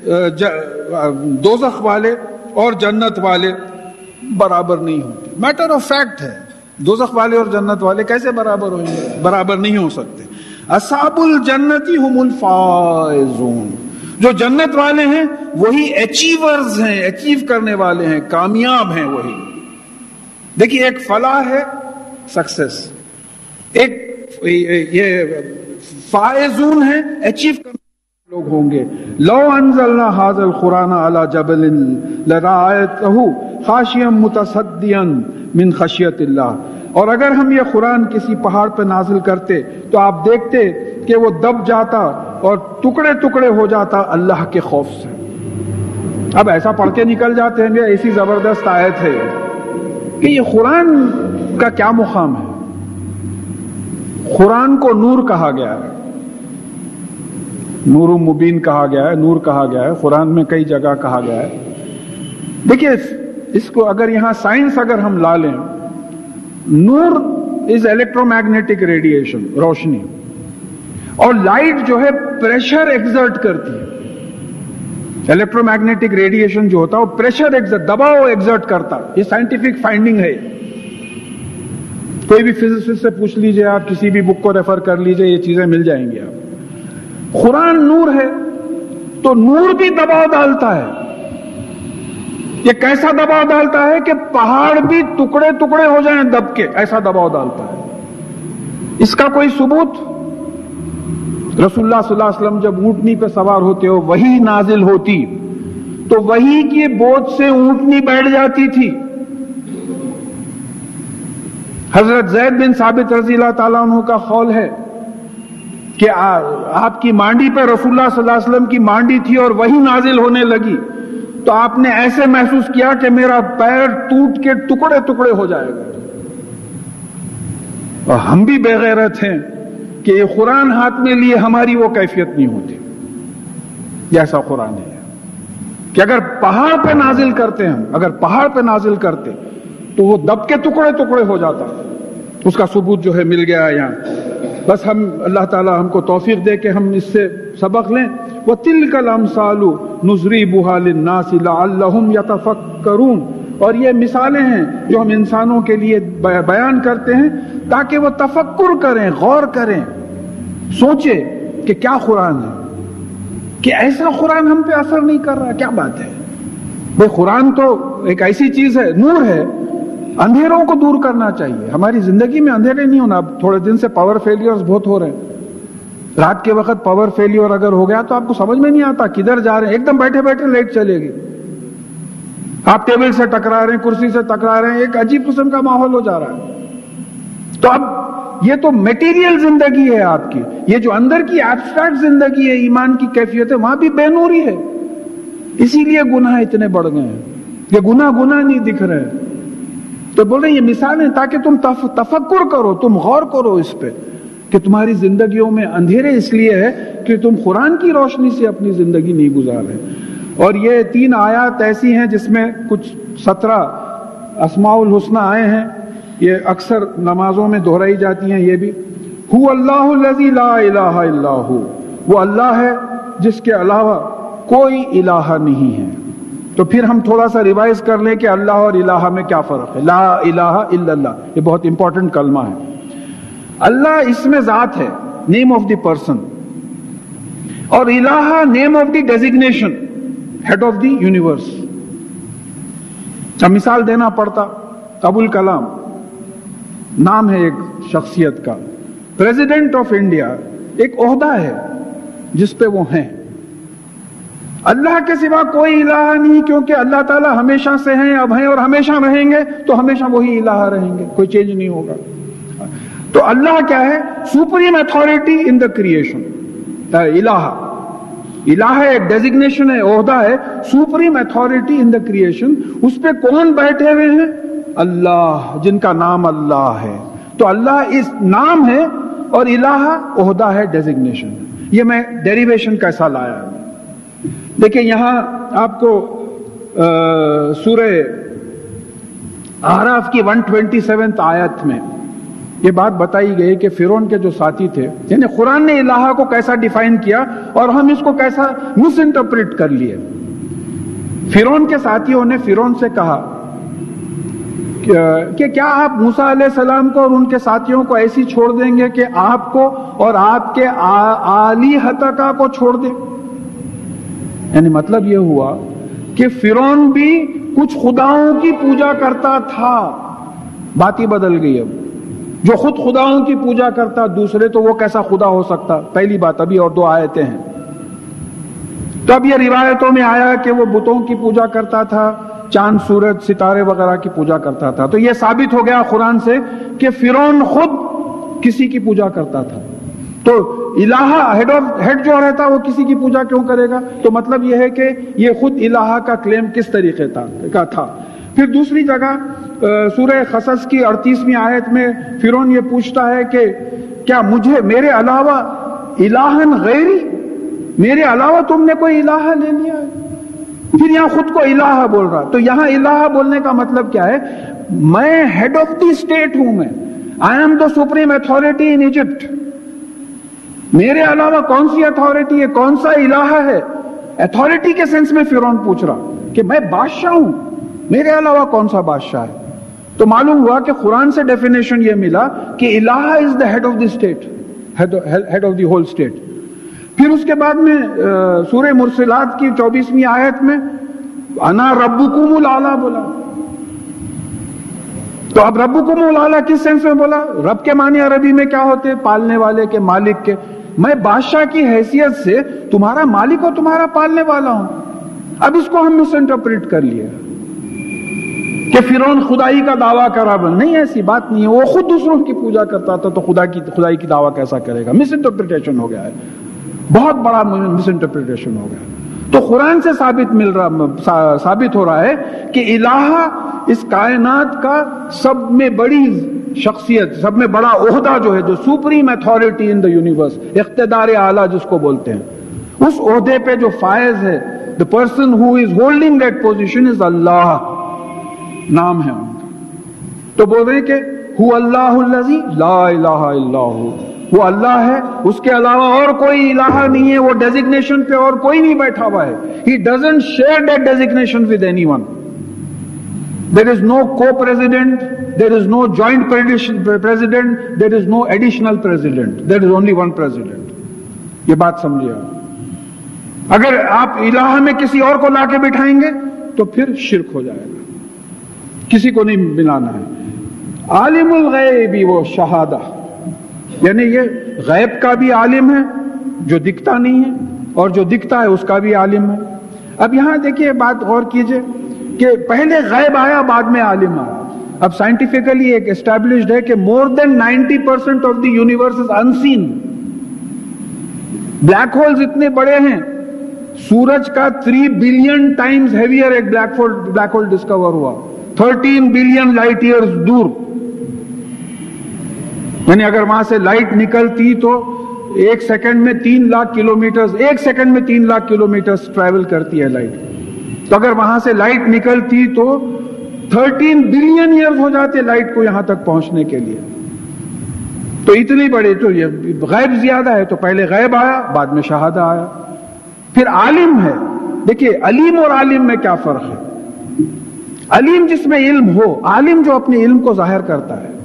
دوزخ والے اور جنت والے برابر نہیں ہوتے. میٹر آف فیکٹ ہے, دوزخ والے اور جنت والے کیسے برابر ہوئیں گے؟ برابر نہیں ہو سکتے. اصحاب الجنتی هم الفائزون, جو جنت والے ہیں وہی اچیورز ہیں, اچیو کرنے والے ہیں, کامیاب ہیں وہی. دیکھیے ایک فلاح ہے سکسس, ایک یہ فائزون ہے اچیو کرنے لوگ ہوں گے. لو انزلنا هذا القرآن على جبل لرأيته خاشعا متصدعا من خشیت اللہ. اور اگر ہم یہ قرآن کسی پہاڑ پہ نازل کرتے تو آپ دیکھتے کہ وہ دب جاتا اور ٹکڑے ٹکڑے ہو جاتا اللہ کے خوف سے. اب ایسا پڑھ کے نکل جاتے ہیں, ایسی زبردست آیت ہے کہ یہ قرآن کا کیا مقام ہے. قرآن کو نور کہا گیا ہے, نور مبین کہا گیا ہے, نور کہا گیا ہے, قرآن میں کئی جگہ کہا گیا ہے. دیکھیے اس کو اگر یہاں سائنس اگر ہم لا لیں, نور از الیکٹرو میگنیٹک ریڈیشن, روشنی, اور لائٹ جو ہے پریشر ایگزرٹ کرتی ہے. الیکٹرو میگنیٹک ریڈیشن جو ہوتا ہے وہ پریشر ایگزرٹ, دباؤ ایگزرٹ کرتا. یہ سائنٹیفک فائنڈنگ ہے. کوئی بھی فزسسٹ سے پوچھ لیجئے آپ, کسی بھی بک کو ریفر کر لیجئے, یہ چیزیں مل جائیں گی آپ. قرآن نور ہے تو نور بھی دباؤ ڈالتا ہے. یہ کیسا دباؤ ڈالتا ہے کہ پہاڑ بھی ٹکڑے ٹکڑے ہو جائیں دب کے, ایسا دباؤ ڈالتا ہے. اس کا کوئی ثبوت؟ رسول اللہ صلی اللہ علیہ وسلم جب اونٹنی پہ سوار ہوتے ہو, وہی نازل ہوتی تو وہی کی بوجھ سے اونٹنی بیٹھ جاتی تھی. حضرت زید بن ثابت رضی اللہ تعالیٰ عنہ کا قول ہے کہ آپ کی مانڈی پہ رسول اللہ صلی اللہ علیہ وسلم کی مانڈی تھی اور وہی نازل ہونے لگی تو آپ نے ایسے محسوس کیا کہ میرا پیر ٹوٹ کے ٹکڑے ٹکڑے ہو جائے گا. اور ہم بھی بے غیرت ہیں کہ یہ قرآن ہاتھ میں لیے ہماری وہ کیفیت نہیں ہوتی جیسا قرآن ہے. کہ اگر پہاڑ پہ نازل کرتے ہم, اگر پہاڑ پہ نازل کرتے تو وہ دب کے ٹکڑے ٹکڑے ہو جاتا. اس کا ثبوت جو ہے مل گیا یہاں. بس ہم اللہ تعالیٰ ہم کو توفیق دے کہ ہم اس سے سبق لیں. وَتِلْكَ الْأَمْثَالُ نُضْرِبُهَا لِلنَّاسِ لَعَلَّهُمْ يَتَفَكَّرُونَ. اور یہ مثالیں ہیں جو ہم انسانوں کے لیے بیان کرتے ہیں تاکہ وہ تفکر کریں، غور کریں، سوچیں کہ کیا قرآن ہے، کہ ایسا قرآن ہم پہ اثر نہیں کر رہا، کیا بات ہے؟ بھئی قرآن تو ایک ایسی چیز ہے، نور ہے، اندھیروں کو دور کرنا چاہیے. ہماری زندگی میں اندھیرے نہیں ہونا. اب تھوڑے دن سے پاور فیلیئرز بہت ہو رہے ہیں. رات کے وقت پاور فیلیئر اگر ہو گیا تو آپ کو سمجھ میں نہیں آتا کدھر جا رہے ہیں. ایک دم بیٹھے بیٹھے لائٹ چلے گی، آپ ٹیبل سے ٹکرا رہے ہیں، کرسی سے ٹکرا رہے ہیں، ایک عجیب قسم کا ماحول ہو جا رہا ہے. تو اب یہ تو میٹیریل زندگی ہے آپ کی. یہ جو اندر کی ایبسٹریکٹ زندگی ہے، ایمان کی کیفیت ہے، وہاں بھی بے نوری ہے. اسی لیے گناہ اتنے بڑھ گئے ہیں. یہ گناہ نہیں دکھ رہے. تو بول رہے ہیں یہ مثالیں تاکہ تم تفکر کرو، تم غور کرو اس پہ کہ تمہاری زندگیوں میں اندھیرے اس لیے ہے کہ تم قرآن کی روشنی سے اپنی زندگی نہیں گزار رہے. اور یہ 3 آیات ایسی ہیں جس میں کچھ 17 اسماء الحسنی آئے ہیں. یہ اکثر نمازوں میں دہرائی جاتی ہیں. یہ بھی هو اللہ الذی لا الہ الا ہو، وہ اللہ ہے جس کے علاوہ کوئی الہ نہیں ہے. تو پھر ہم تھوڑا سا ریوائز کر لیں کہ اللہ اور الہ میں کیا فرق ہے. لا الہ الا اللہ، یہ بہت امپورٹنٹ کلمہ ہے. اللہ اس میں ذات ہے، نیم آف دی پرسن، اور الہ name of the designation, head of the universe. اب مثال دینا پڑتا، ابو الکلام نام ہے ایک شخصیت کا. پریزیڈنٹ آف انڈیا ایک عہدہ ہے جس پہ وہ ہیں. اللہ کے سوا کوئی الہ نہیں، کیونکہ اللہ تعالیٰ ہمیشہ سے ہیں، اب ہیں اور ہمیشہ رہیں گے، تو ہمیشہ وہی الہ رہیں گے، کوئی چینج نہیں ہوگا. تو اللہ کیا ہے؟ Supreme authority in the creation. الہ ہے، ایک ڈیزگنیشن ہے، عہدہ ہے، supreme authority in the creation. اس پہ کون بیٹھے ہوئے ہیں؟ اللہ، جن کا نام اللہ ہے. تو اللہ اس نام ہے اور الہ عہدہ ہے، ڈیزگنیشن. یہ میں ڈیریویشن کیسا لایا ہے دیکھیں. یہاں آپ کو سورہ اعراف کی 127 آیت میں یہ بات بتائی گئی کہ فرعون کے جو ساتھی تھے، یعنی قرآن نے الہ کو کیسا ڈیفائن کیا اور ہم اس کو کیسا مس انٹرپریٹ کر لیے. فرعون کے ساتھیوں نے فرعون سے کہا کہ کیا آپ موسیٰ علیہ السلام کو اور ان کے ساتھیوں کو ایسی چھوڑ دیں گے کہ آپ کو اور آپ کے آلیہتکا کو چھوڑ دیں؟ یعنی مطلب یہ ہوا کہ فرعون بھی کچھ خداؤں کی پوجا کرتا تھا. بات ہی بدل گئی. اب جو خود خداؤں کی پوجا کرتا دوسرے، تو وہ کیسا خدا ہو سکتا؟ پہلی بات. ابھی اور 2 آیتیں ہیں. تو اب یہ روایتوں میں آیا کہ وہ بتوں کی پوجا کرتا تھا، چاند سورج ستارے وغیرہ کی پوجا کرتا تھا. تو یہ ثابت ہو گیا قرآن سے کہ فرعون خود کسی کی پوجا کرتا تھا. تو الہ ہیڈ جو رہتا وہ کسی کی پوجا کیوں کرے گا؟ تو مطلب یہ ہے کہ یہ خود الہ کا کلیم کس طریقے کا تھا. پھر دوسری جگہ سورہ قصص کی 38ویں آیت میں فرعون یہ پوچھتا ہے کہ کیا میرے علاوہ الہن غیری، میرے علاوہ تم نے کوئی الہ لے لیا ہے؟ پھر یہاں خود کو الہ بول رہا. تو یہاں الہ بولنے کا مطلب کیا ہے؟ میں ہیڈ آف دی اسٹیٹ ہوں، میں I am the supreme authority in Egypt. میرے علاوہ کون سی اتھارٹی ہے؟ کون سا الہ ہے؟ اتھارٹی کے سینس میں فرعون پوچھ رہا کہ میں بادشاہ ہوں، میرے علاوہ کون سا بادشاہ ہے؟ تو معلوم ہوا کہ قرآن سے ڈیفینیشن یہ ملا کہ الہ is the head of the state, head of the whole state. پھر اس کے بعد میں سورہ مرسلات کی 24ویں آیت میں انا ربکم الاعلی بولا. تو اب ربکم الاعلی کس سینس میں بولا؟ رب کے معنی عربی میں کیا ہوتے؟ پالنے والے کے، مالک کے. میں بادشاہ کی حیثیت سے تمہارا مالک اور تمہارا پالنے والا ہوں. اب اس کو ہم مس انٹرپریٹ کر لیا کہ فرعون خدائی کا دعویٰ کرا. نہیں، ایسی بات نہیں ہے. وہ خود دوسروں کی پوجا کرتا تھا تو خدائی کی دعویٰ کیسا کرے گا؟ مس انٹرپریٹیشن ہو گیا ہے، بہت بڑا مس انٹرپریٹیشن ہو گیا. تو قرآن سے ثابت ہو رہا ہے کہ الہ اس کائنات کا سب میں بڑی شخصیت، سب میں بڑا عہدہ جو ہے، جو supreme authority in the universe, اقتدار اعلیٰ جس کو بولتے ہیں، اس عہدے پہ جو فائز ہے، the person who is holding that position is اللہ، نام ہے ان کا. تو بول رہے ہیں کہ هو اللہ الذی لا الہ الا ہو، وہ اللہ ہے، اس کے علاوہ اور کوئی الہ نہیں ہے. وہ ڈیزگنیشن پہ اور کوئی نہیں بیٹھا ہوا ہے. He doesn't share that designation with anyone. There is no co-president, there is no joint president, there is no additional president. There is only one president. یہ بات سمجھیے آپ. اگر آپ الہ میں کسی اور کو لا کے بٹھائیں گے تو پھر شرک ہو جائے گا. کسی کو نہیں ملانا ہے. عالم الغیب و شہادہ، یعنی یہ غیب کا بھی عالم ہے جو دکھتا نہیں ہے، اور جو دکھتا ہے اس کا بھی عالم ہے. اب یہاں دیکھیے بات غور کیجئے کہ پہلے غیب آیا بعد میں عالم آیا. اب سائنٹیفکلی ایک اسٹیبلشڈ ہے کہ more than 90% of the universe is unseen. Black holes اتنے بڑے ہیں، سورج کا 3 بلین ٹائمز ہیویئر ایک بلیک ہول ڈسکور ہوا 13 بلین لائٹ ایئرز دور. یعنی اگر وہاں سے لائٹ نکلتی تو ایک سیکنڈ میں 3 لاکھ کلومیٹر، ایک سیکنڈ میں 3 لاکھ کلومیٹر ٹریول کرتی ہے لائٹ. تو اگر وہاں سے لائٹ نکلتی تو 13 بلین ایئرز ہو جاتے لائٹ کو یہاں تک پہنچنے کے لیے. تو اتنی بڑے، تو یہ غیب زیادہ ہے. تو پہلے غیب آیا بعد میں شہادہ آیا. پھر عالم ہے. دیکھیے علیم اور عالم میں کیا فرق ہے. علیم جس میں علم ہو، عالم جو اپنے علم کو ظاہر کرتا ہے.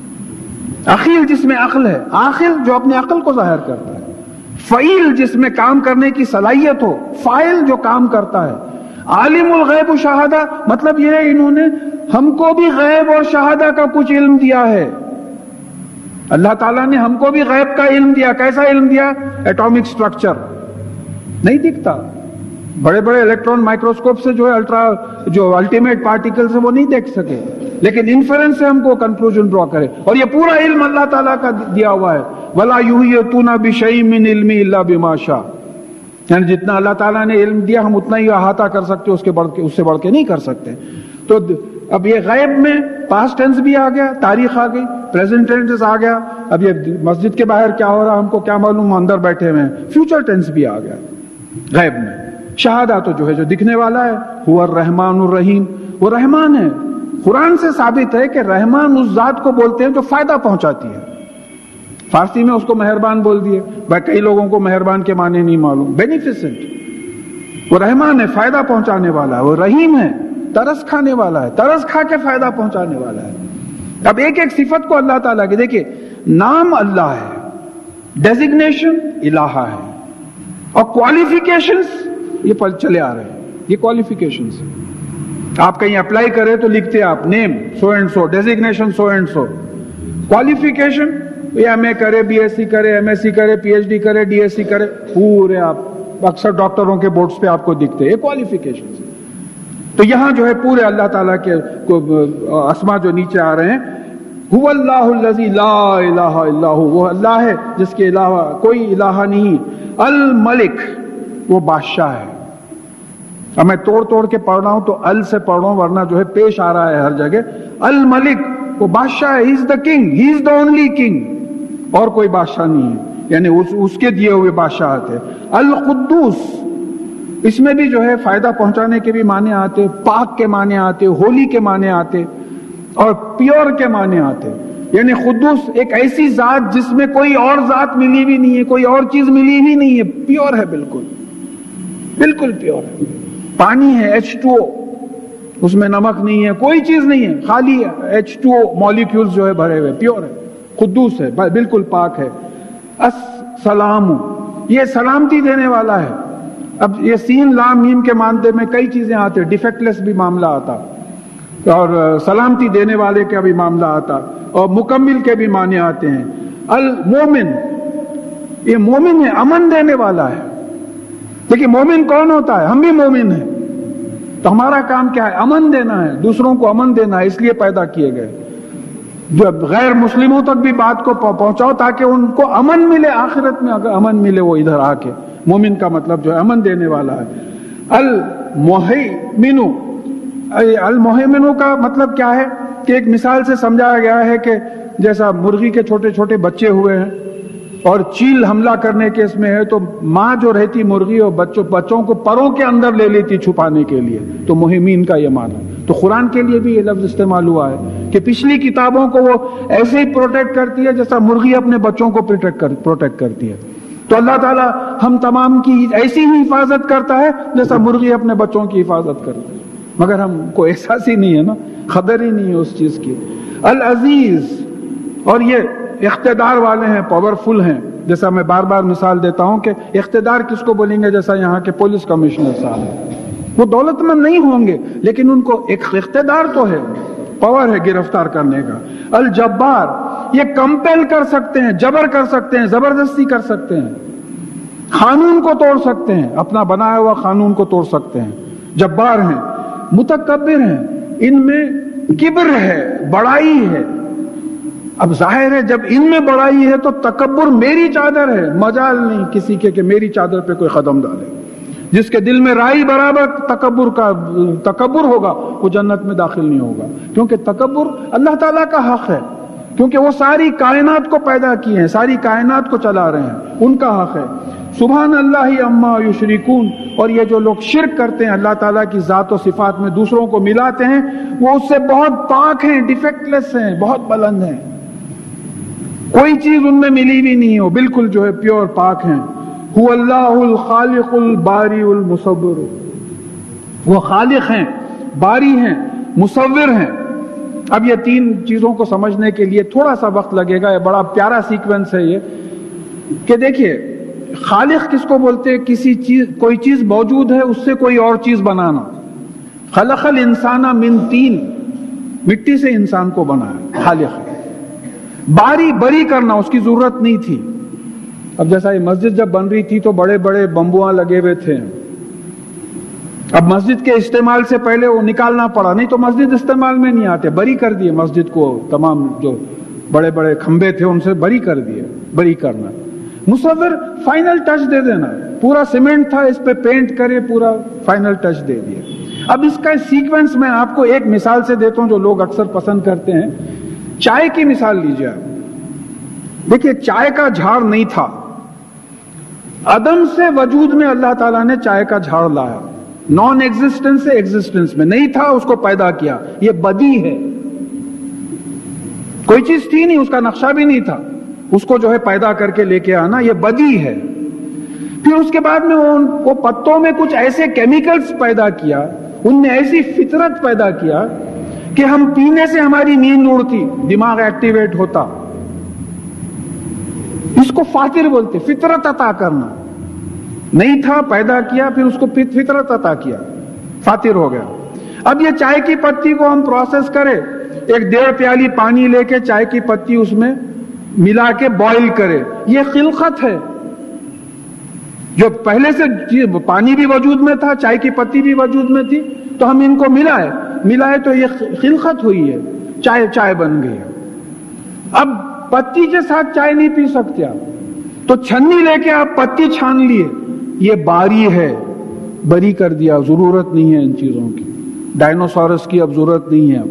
عقیل جس میں عقل ہے، عاقل جو اپنے عقل کو ظاہر کرتا ہے. فعیل جس میں کام کرنے کی صلاحیت ہو، فاعل جو کام کرتا ہے. عالم الغیب و شہادہ مطلب یہ ہے انہوں نے ہم کو بھی غیب اور شہادہ کا کچھ علم دیا ہے. اللہ تعالیٰ نے ہم کو بھی غیب کا علم دیا. کیسا علم دیا؟ ایٹامک سٹرکچر نہیں دکھتا. بڑے بڑے الیکٹران مائکروسکوپ سے جو ہے جو الٹیمیٹ پارٹیکلز ہیں وہ نہیں دیکھ سکے، لیکن انفرنس سے ہم کو کنکلوژن ڈرا کرے. اور یہ پورا علم اللہ تعالیٰ کا دیا ہوا ہے. وَلَا يُحِيطُونَ بِشَيْءٍ مِّنْ عِلْمِهِ إِلَّا بِمَا شَاءَ. یعنی جتنا اللہ تعالیٰ نے علم دیا ہم اتنا ہی احاطہ کر سکتے، اس سے بڑھ کے نہیں کر سکتے. تو اب یہ غیب میں پاسٹ ٹینس بھی آ گیا، تاریخ آ گئی، پریزنٹ ٹینس آ گیا. اب یہ مسجد کے باہر کیا ہو رہا ہم کو کیا معلوم، اندر بیٹھے ہوئے ہیں. فیوچر ٹینس بھی آ گیا غیب میں. شہادہ تو جو ہے جو دکھنے والا ہے، هو الرحمن الرحیم، وہ رحمان ہے. قرآن سے ثابت ہے کہ رحمان اس ذات کو بولتے ہیں جو فائدہ پہنچاتی ہے. فارسی میں اس کو مہربان بول دیے. بھائی کئی لوگوں کو مہربان کے معنی نہیں معلوم. بینیفیسنٹ، وہ رحمان ہے، فائدہ پہنچانے والا ہے. وہ رحیم ہے، ترس کھانے والا ہے، ترس کھا کے فائدہ پہنچانے والا ہے. اب ایک ایک صفت کو اللہ تعالیٰ کی دیکھیں. نام اللہ ہے، ڈیزگنیشن الہ ہے، اور کوالیفیکیشنز یہ چلے آ رہے ہیں. یہ کوالیفیکیشنز آپ کہیں اپلائی کرے تو لکھتے آپ name so and so, designation so and so. Qualification M A کرے، بی ایس سی کرے، ایم ایس سی کرے، پی ایچ ڈی کرے، ڈی ایس سی کرے، پورے آپ اکثر ڈاکٹروں کے بورڈز پہ آپ کو دکھتے ہیں. یہ کوالیفیکیشنز. تو یہاں جو ہے پورے اللہ تعالیٰ کے اسما جو نیچے آ رہے ہیں. هو اللہ الذی لا الہ الا هو، وہ اللہ ہے جس کے علاوہ کوئی الہ نہیں. الملک، وہ بادشاہ ہے. اب میں توڑ کے پڑھ رہا ہوں تو ال سے پڑھ رہا ہوں ورنہ جو ہے پیش آ رہا ہے ہر جگہ. الملک، وہ بادشاہ ہے. He is the king, he is the only king, اور کوئی بادشاہ نہیں ہے، یعنی اس کے دیے ہوئے بادشاہت ہے. القدوس، اس میں بھی جو ہے فائدہ پہنچانے کے بھی معنی آتے، پاک کے معنی آتے، ہولی کے معنی آتے، اور پیور کے معنی آتے. یعنی قدوس ایک ایسی ذات جس میں کوئی اور ذات ملی بھی نہیں ہے، کوئی اور چیز ملی بھی نہیں ہے. پیور ہے، بالکل بالکل پیور ہے. پانی ہے H2O، اس میں نمک نہیں ہے، کوئی چیز نہیں ہے، خالی H2O مالیکیولز جو ہے بھرے ہوئے. پیور ہے، قدوس ہے، بالکل پاک ہے. السلام، یہ سلامتی دینے والا ہے. اب یہ سین لام میم کے معنی میں کئی چیزیں آتے، ڈیفیکٹلیس بھی معاملہ آتا، اور سلامتی دینے والے کا بھی معاملہ آتا، اور مکمل کے بھی معنی آتے ہیں. المومن، یہ مومن ہے، امن دینے والا ہے. دیکھیے مومن کون ہوتا ہے؟ ہم بھی مومن ہیں. تو ہمارا کام کیا ہے؟ امن دینا ہے، دوسروں کو امن دینا ہے. اس لیے پیدا کیے گئے. جو غیر مسلموں تک بھی بات کو پہنچاؤ تاکہ ان کو امن ملے، آخرت میں اگر امن ملے وہ ادھر آ کے. مومن کا مطلب جو ہے امن دینے والا ہے. المہیمن، المہیمن کا مطلب کیا ہے کہ ایک مثال سے سمجھایا گیا ہے کہ جیسا مرغی کے چھوٹے چھوٹے بچے ہوئے ہیں اور چیل حملہ کرنے کے اس میں ہے، تو ماں جو رہتی مرغی اور بچوں کو پروں کے اندر لے لیتی چھپانے کے لیے. تو مہمین کا یہ معنی. تو قرآن کے لیے بھی یہ لفظ استعمال ہوا ہے کہ پچھلی کتابوں کو وہ ایسے ہی پروٹیکٹ کرتی ہے جیسا مرغی اپنے بچوں کو پروٹیکٹ کرتی ہے. تو اللہ تعالیٰ ہم تمام کی ایسی ہی حفاظت کرتا ہے جیسا مرغی اپنے بچوں کی حفاظت کرتا ہے. مگر ہم کو احساس ہی نہیں ہے نا، خبر ہی نہیں ہے اس چیز کی۔ العزیز، اور یہ اقتدار والے ہیں، پاورفل ہیں، جیسا میں بار بار مثال دیتا ہوں کہ اقتدار کس کو بولیں گے، جیسا یہاں کے پولیس کمشنر صاحب ہیں، وہ دولت مند نہیں ہوں گے لیکن ان کو ایک اقتدار تو ہے، پاور ہے گرفتار کرنے کا۔ الجبار، یہ کمپیل کر سکتے ہیں، جبر کر سکتے ہیں، زبردستی کر سکتے ہیں، قانون کو توڑ سکتے ہیں، اپنا بنایا ہوا قانون کو توڑ سکتے ہیں، جبار ہیں۔ متکبر ہیں، ان میں کبر ہے، بڑائی ہے۔ اب ظاہر ہے جب ان میں بڑائی ہے تو تکبر میری چادر ہے، مجال نہیں کسی کے کہ میری چادر پہ کوئی قدم ڈالے۔ جس کے دل میں رائی برابر تکبر ہوگا وہ جنت میں داخل نہیں ہوگا، کیونکہ تکبر اللہ تعالیٰ کا حق ہے، کیونکہ وہ ساری کائنات کو پیدا کیے ہیں، ساری کائنات کو چلا رہے ہیں، ان کا حق ہے۔ سبحان اللہ عما یشرکون، اور یہ جو لوگ شرک کرتے ہیں اللہ تعالیٰ کی ذات و صفات میں دوسروں کو ملاتے ہیں، وہ اس سے بہت پاک ہیں، ڈیفیکٹ لیس ہیں، بہت بلند ہیں، کوئی چیز ان میں ملی بھی نہیں ہو، بالکل جو ہے پیور پاک ہیں۔ هو اللہ الخالق الباری المصور، وہ خالق ہیں، باری ہیں، مصور ہیں۔ اب یہ تین چیزوں کو سمجھنے کے لیے تھوڑا سا وقت لگے گا، یہ بڑا پیارا سیکوینس ہے یہ، کہ دیکھیے خالق کس کو بولتے ہیں؟ کسی چیز، کوئی چیز موجود ہے اس سے کوئی اور چیز بنانا۔ خلق الانسان من طین، مٹی سے انسان کو بنایا، خالق ہے۔ باری، بری کرنا، اس کی ضرورت نہیں تھی۔ اب جیسا یہ مسجد جب بن رہی تھی تو بڑے بڑے بمبوآں لگے ہوئے تھے، اب مسجد کے استعمال سے پہلے وہ نکالنا پڑا، نہیں تو مسجد استعمال میں نہیں آتے، بری کر دیے مسجد کو، تمام جو بڑے بڑے کھمبے تھے ان سے بری کر دیے۔ بری کرنا، مصور، فائنل ٹچ دے دینا، پورا سیمنٹ تھا اس پہ پینٹ کرے، پورا فائنل ٹچ دے دیا۔ اب اس کا سیکوینس میں آپ کو ایک مثال سے دیتا ہوں جو لوگ اکثر پسند کرتے ہیں۔ چائے کی مثال لیجیے آپ، دیکھیے چائے کا جھاڑ نہیں تھا، عدم سے وجود میں اللہ تعالیٰ نے چائے کا جھاڑ لایا، نان ایگزسٹنس سے ایگزسٹنس میں، نہیں تھا اس کو پیدا کیا، یہ بدی ہے۔ کوئی چیز تھی نہیں، اس کا نقشہ بھی نہیں تھا، اس کو جو ہے پیدا کر کے لے کے آنا، یہ بدی ہے۔ پھر اس کے بعد میں وہ پتوں میں کچھ ایسے کیمیکلز پیدا کیا، ان نے ایسی فطرت پیدا کیا کہ ہم پینے سے ہماری نیند اڑتی، دماغ ایکٹیویٹ ہوتا، اس کو فاطر بولتے، فطرت عطا کرنا۔ نہیں تھا، پیدا کیا، پھر اس کو فطرت عطا کیا، فاطر ہو گیا۔ اب یہ چائے کی پتی کو ہم پروسیس کرے، 1.5 پیالی پانی لے کے چائے کی پتی اس میں ملا کے بوائل کرے، یہ خلقت ہے۔ جو پہلے سے پانی بھی وجود میں تھا، چائے کی پتی بھی وجود میں تھی، تو ہم ان کو ملائے تو یہ خلقت ہوئی ہے، چائے بن گئی ہے۔ اب پتی کے ساتھ چائے نہیں پی سکتے آپ، تو چھنی لے کے آپ پتی چھان لیے، یہ باری ہے، بری کر دیا، ضرورت نہیں ہے ان چیزوں کی۔ ڈائنوسورس کی اب ضرورت نہیں ہے،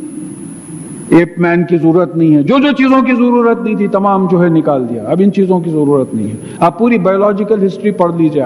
اب ایپ مین کی ضرورت نہیں ہے، جو چیزوں کی ضرورت نہیں تھی تمام جو ہے نکال دیا، اب ان چیزوں کی ضرورت نہیں ہے۔ آپ پوری بایولوجیکل ہسٹری پڑھ لیجئے،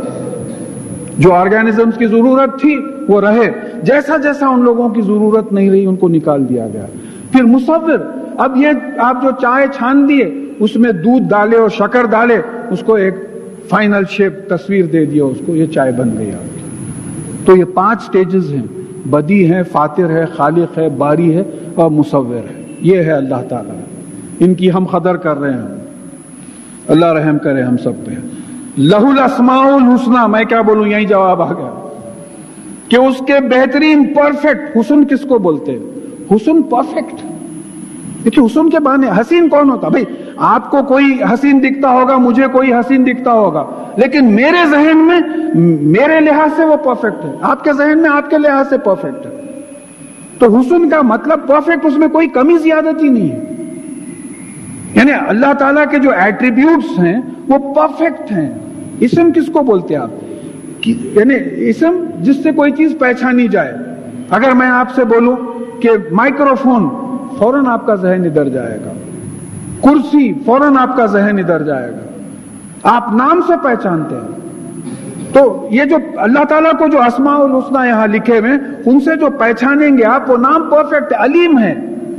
آپ جو آرگینزمز کی ضرورت تھی وہ رہے، جیسا جیسا ان لوگوں کی ضرورت نہیں رہی ان کو نکال دیا گیا۔ پھر مصور، اب یہ آپ جو چائے چھان دیے اس میں دودھ ڈالے اور شکر ڈالے، اس کو ایک فائنل شیپ تصویر دے دیا، اس کو، یہ چائے بن گئی آپ کی۔ تو یہ 5 سٹیجز ہیں، بدی ہے، فاطر ہے، خالق ہے، باری ہے اور مصور ہے، یہ ہے اللہ تعالیٰ، ان کی ہم قدر کر رہے ہیں، اللہ رحم کرے ہم سب پہ۔ لہ الاسماء الحسنی، میں کیا بولوں، یہی جواب آ گیا کہ اس کے بہترین، پرفیکٹ، حسن کس کو بولتے ہیں؟ حسن پرفیکٹ۔ دیکھیے حسن کے معنی، حسین کون ہوتا؟ بھائی آپ کو کوئی حسین دکھتا ہوگا، مجھے کوئی حسین دکھتا ہوگا، لیکن میرے ذہن میں میرے لحاظ سے وہ پرفیکٹ ہے، آپ کے ذہن میں آپ کے لحاظ سے پرفیکٹ ہے۔ تو حسن کا مطلب پرفیکٹ، اس میں کوئی کمی زیادتی نہیں ہے، یعنی اللہ تعالیٰ کے جو ایٹریبیوٹس ہیں وہ پرفیکٹ ہیں۔ اسم کس کو بولتے ہیں آپ؟ یعنی اسم جس سے کوئی چیز پہچانی جائے۔ اگر میں آپ سے بولوں کہ مائکروفون، فوراً آپ کا ذہن ادھر جائے گا، کرسی، فوراً آپ کا ذہن ادھر جائے گا، آپ نام سے پہچانتے ہیں۔ تو یہ جو اللہ تعالیٰ کو جو اسماء الحسنی یہاں لکھے ہوئے، ان سے جو پہچانیں گے آپ، وہ نام پرفیکٹ ہے، علیم ہے،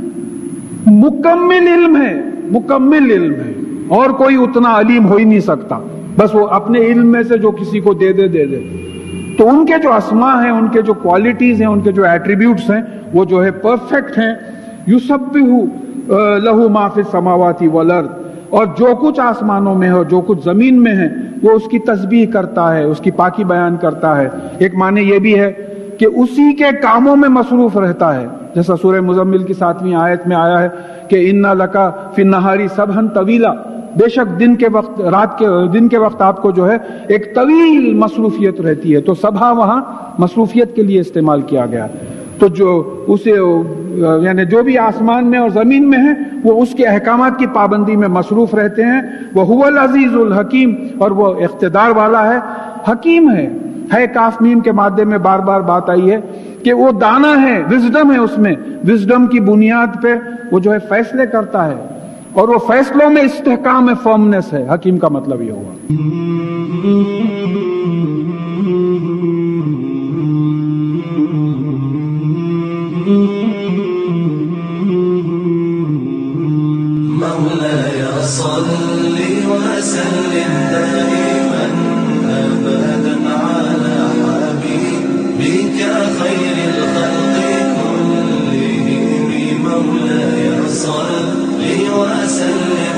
مکمل علم ہے، مکمل علم ہے، اور کوئی اتنا علیم ہو ہی نہیں سکتا، بس وہ اپنے علم میں سے جو کسی کو دے دے۔ تو ان کے جو اسماء ہیں، ان کے جو کوالٹیز ہیں، ان کے جو ایٹریبیوٹس ہیں، وہ جو ہے پرفیکٹ ہیں. یسبح لہ ما فی السماوات والارض، اور جو کچھ آسمانوں میں ہے اور جو کچھ زمین میں ہے وہ اس کی تسبیح کرتا ہے، اس کی پاکی بیان کرتا ہے. ایک معنی یہ بھی ہے کہ اسی کے کاموں میں مصروف رہتا ہے، جیسا سورہ مزمل کی 7ویں آیت میں آیا ہے کہ اِنَّ لَكَ فِي النَّهَارِ سَبْحًا طَوِيلًا، بے شک دن کے وقت آپ کو جو ہے ایک طویل مصروفیت رہتی ہے. تو سبحا وہاں مصروفیت کے لیے استعمال کیا گیا. تو جو اسے یعنی جو بھی آسمان میں اور زمین میں ہے وہ اس کے احکامات کی پابندی میں مصروف رہتے ہیں. وَهُوَ الْعَزِيزُ الْحَكِيمُ، اور وہ اقتدار والا ہے، حکیم ہے. کاف میم کے مادے میں بار بار بات آئی ہے کہ وہ دانا ہے، وزڈم ہے اس میں، وزڈم کی بنیاد پہ وہ جو ہے فیصلے کرتا ہے، اور وہ فیصلوں میں استحکام ہے، فرمنس ہے. حکیم کا مطلب یہ ہوا. مولاي صل وسلم دائما أبدا على حبيبك خير الخلق كلهم. مولاي صل وسلم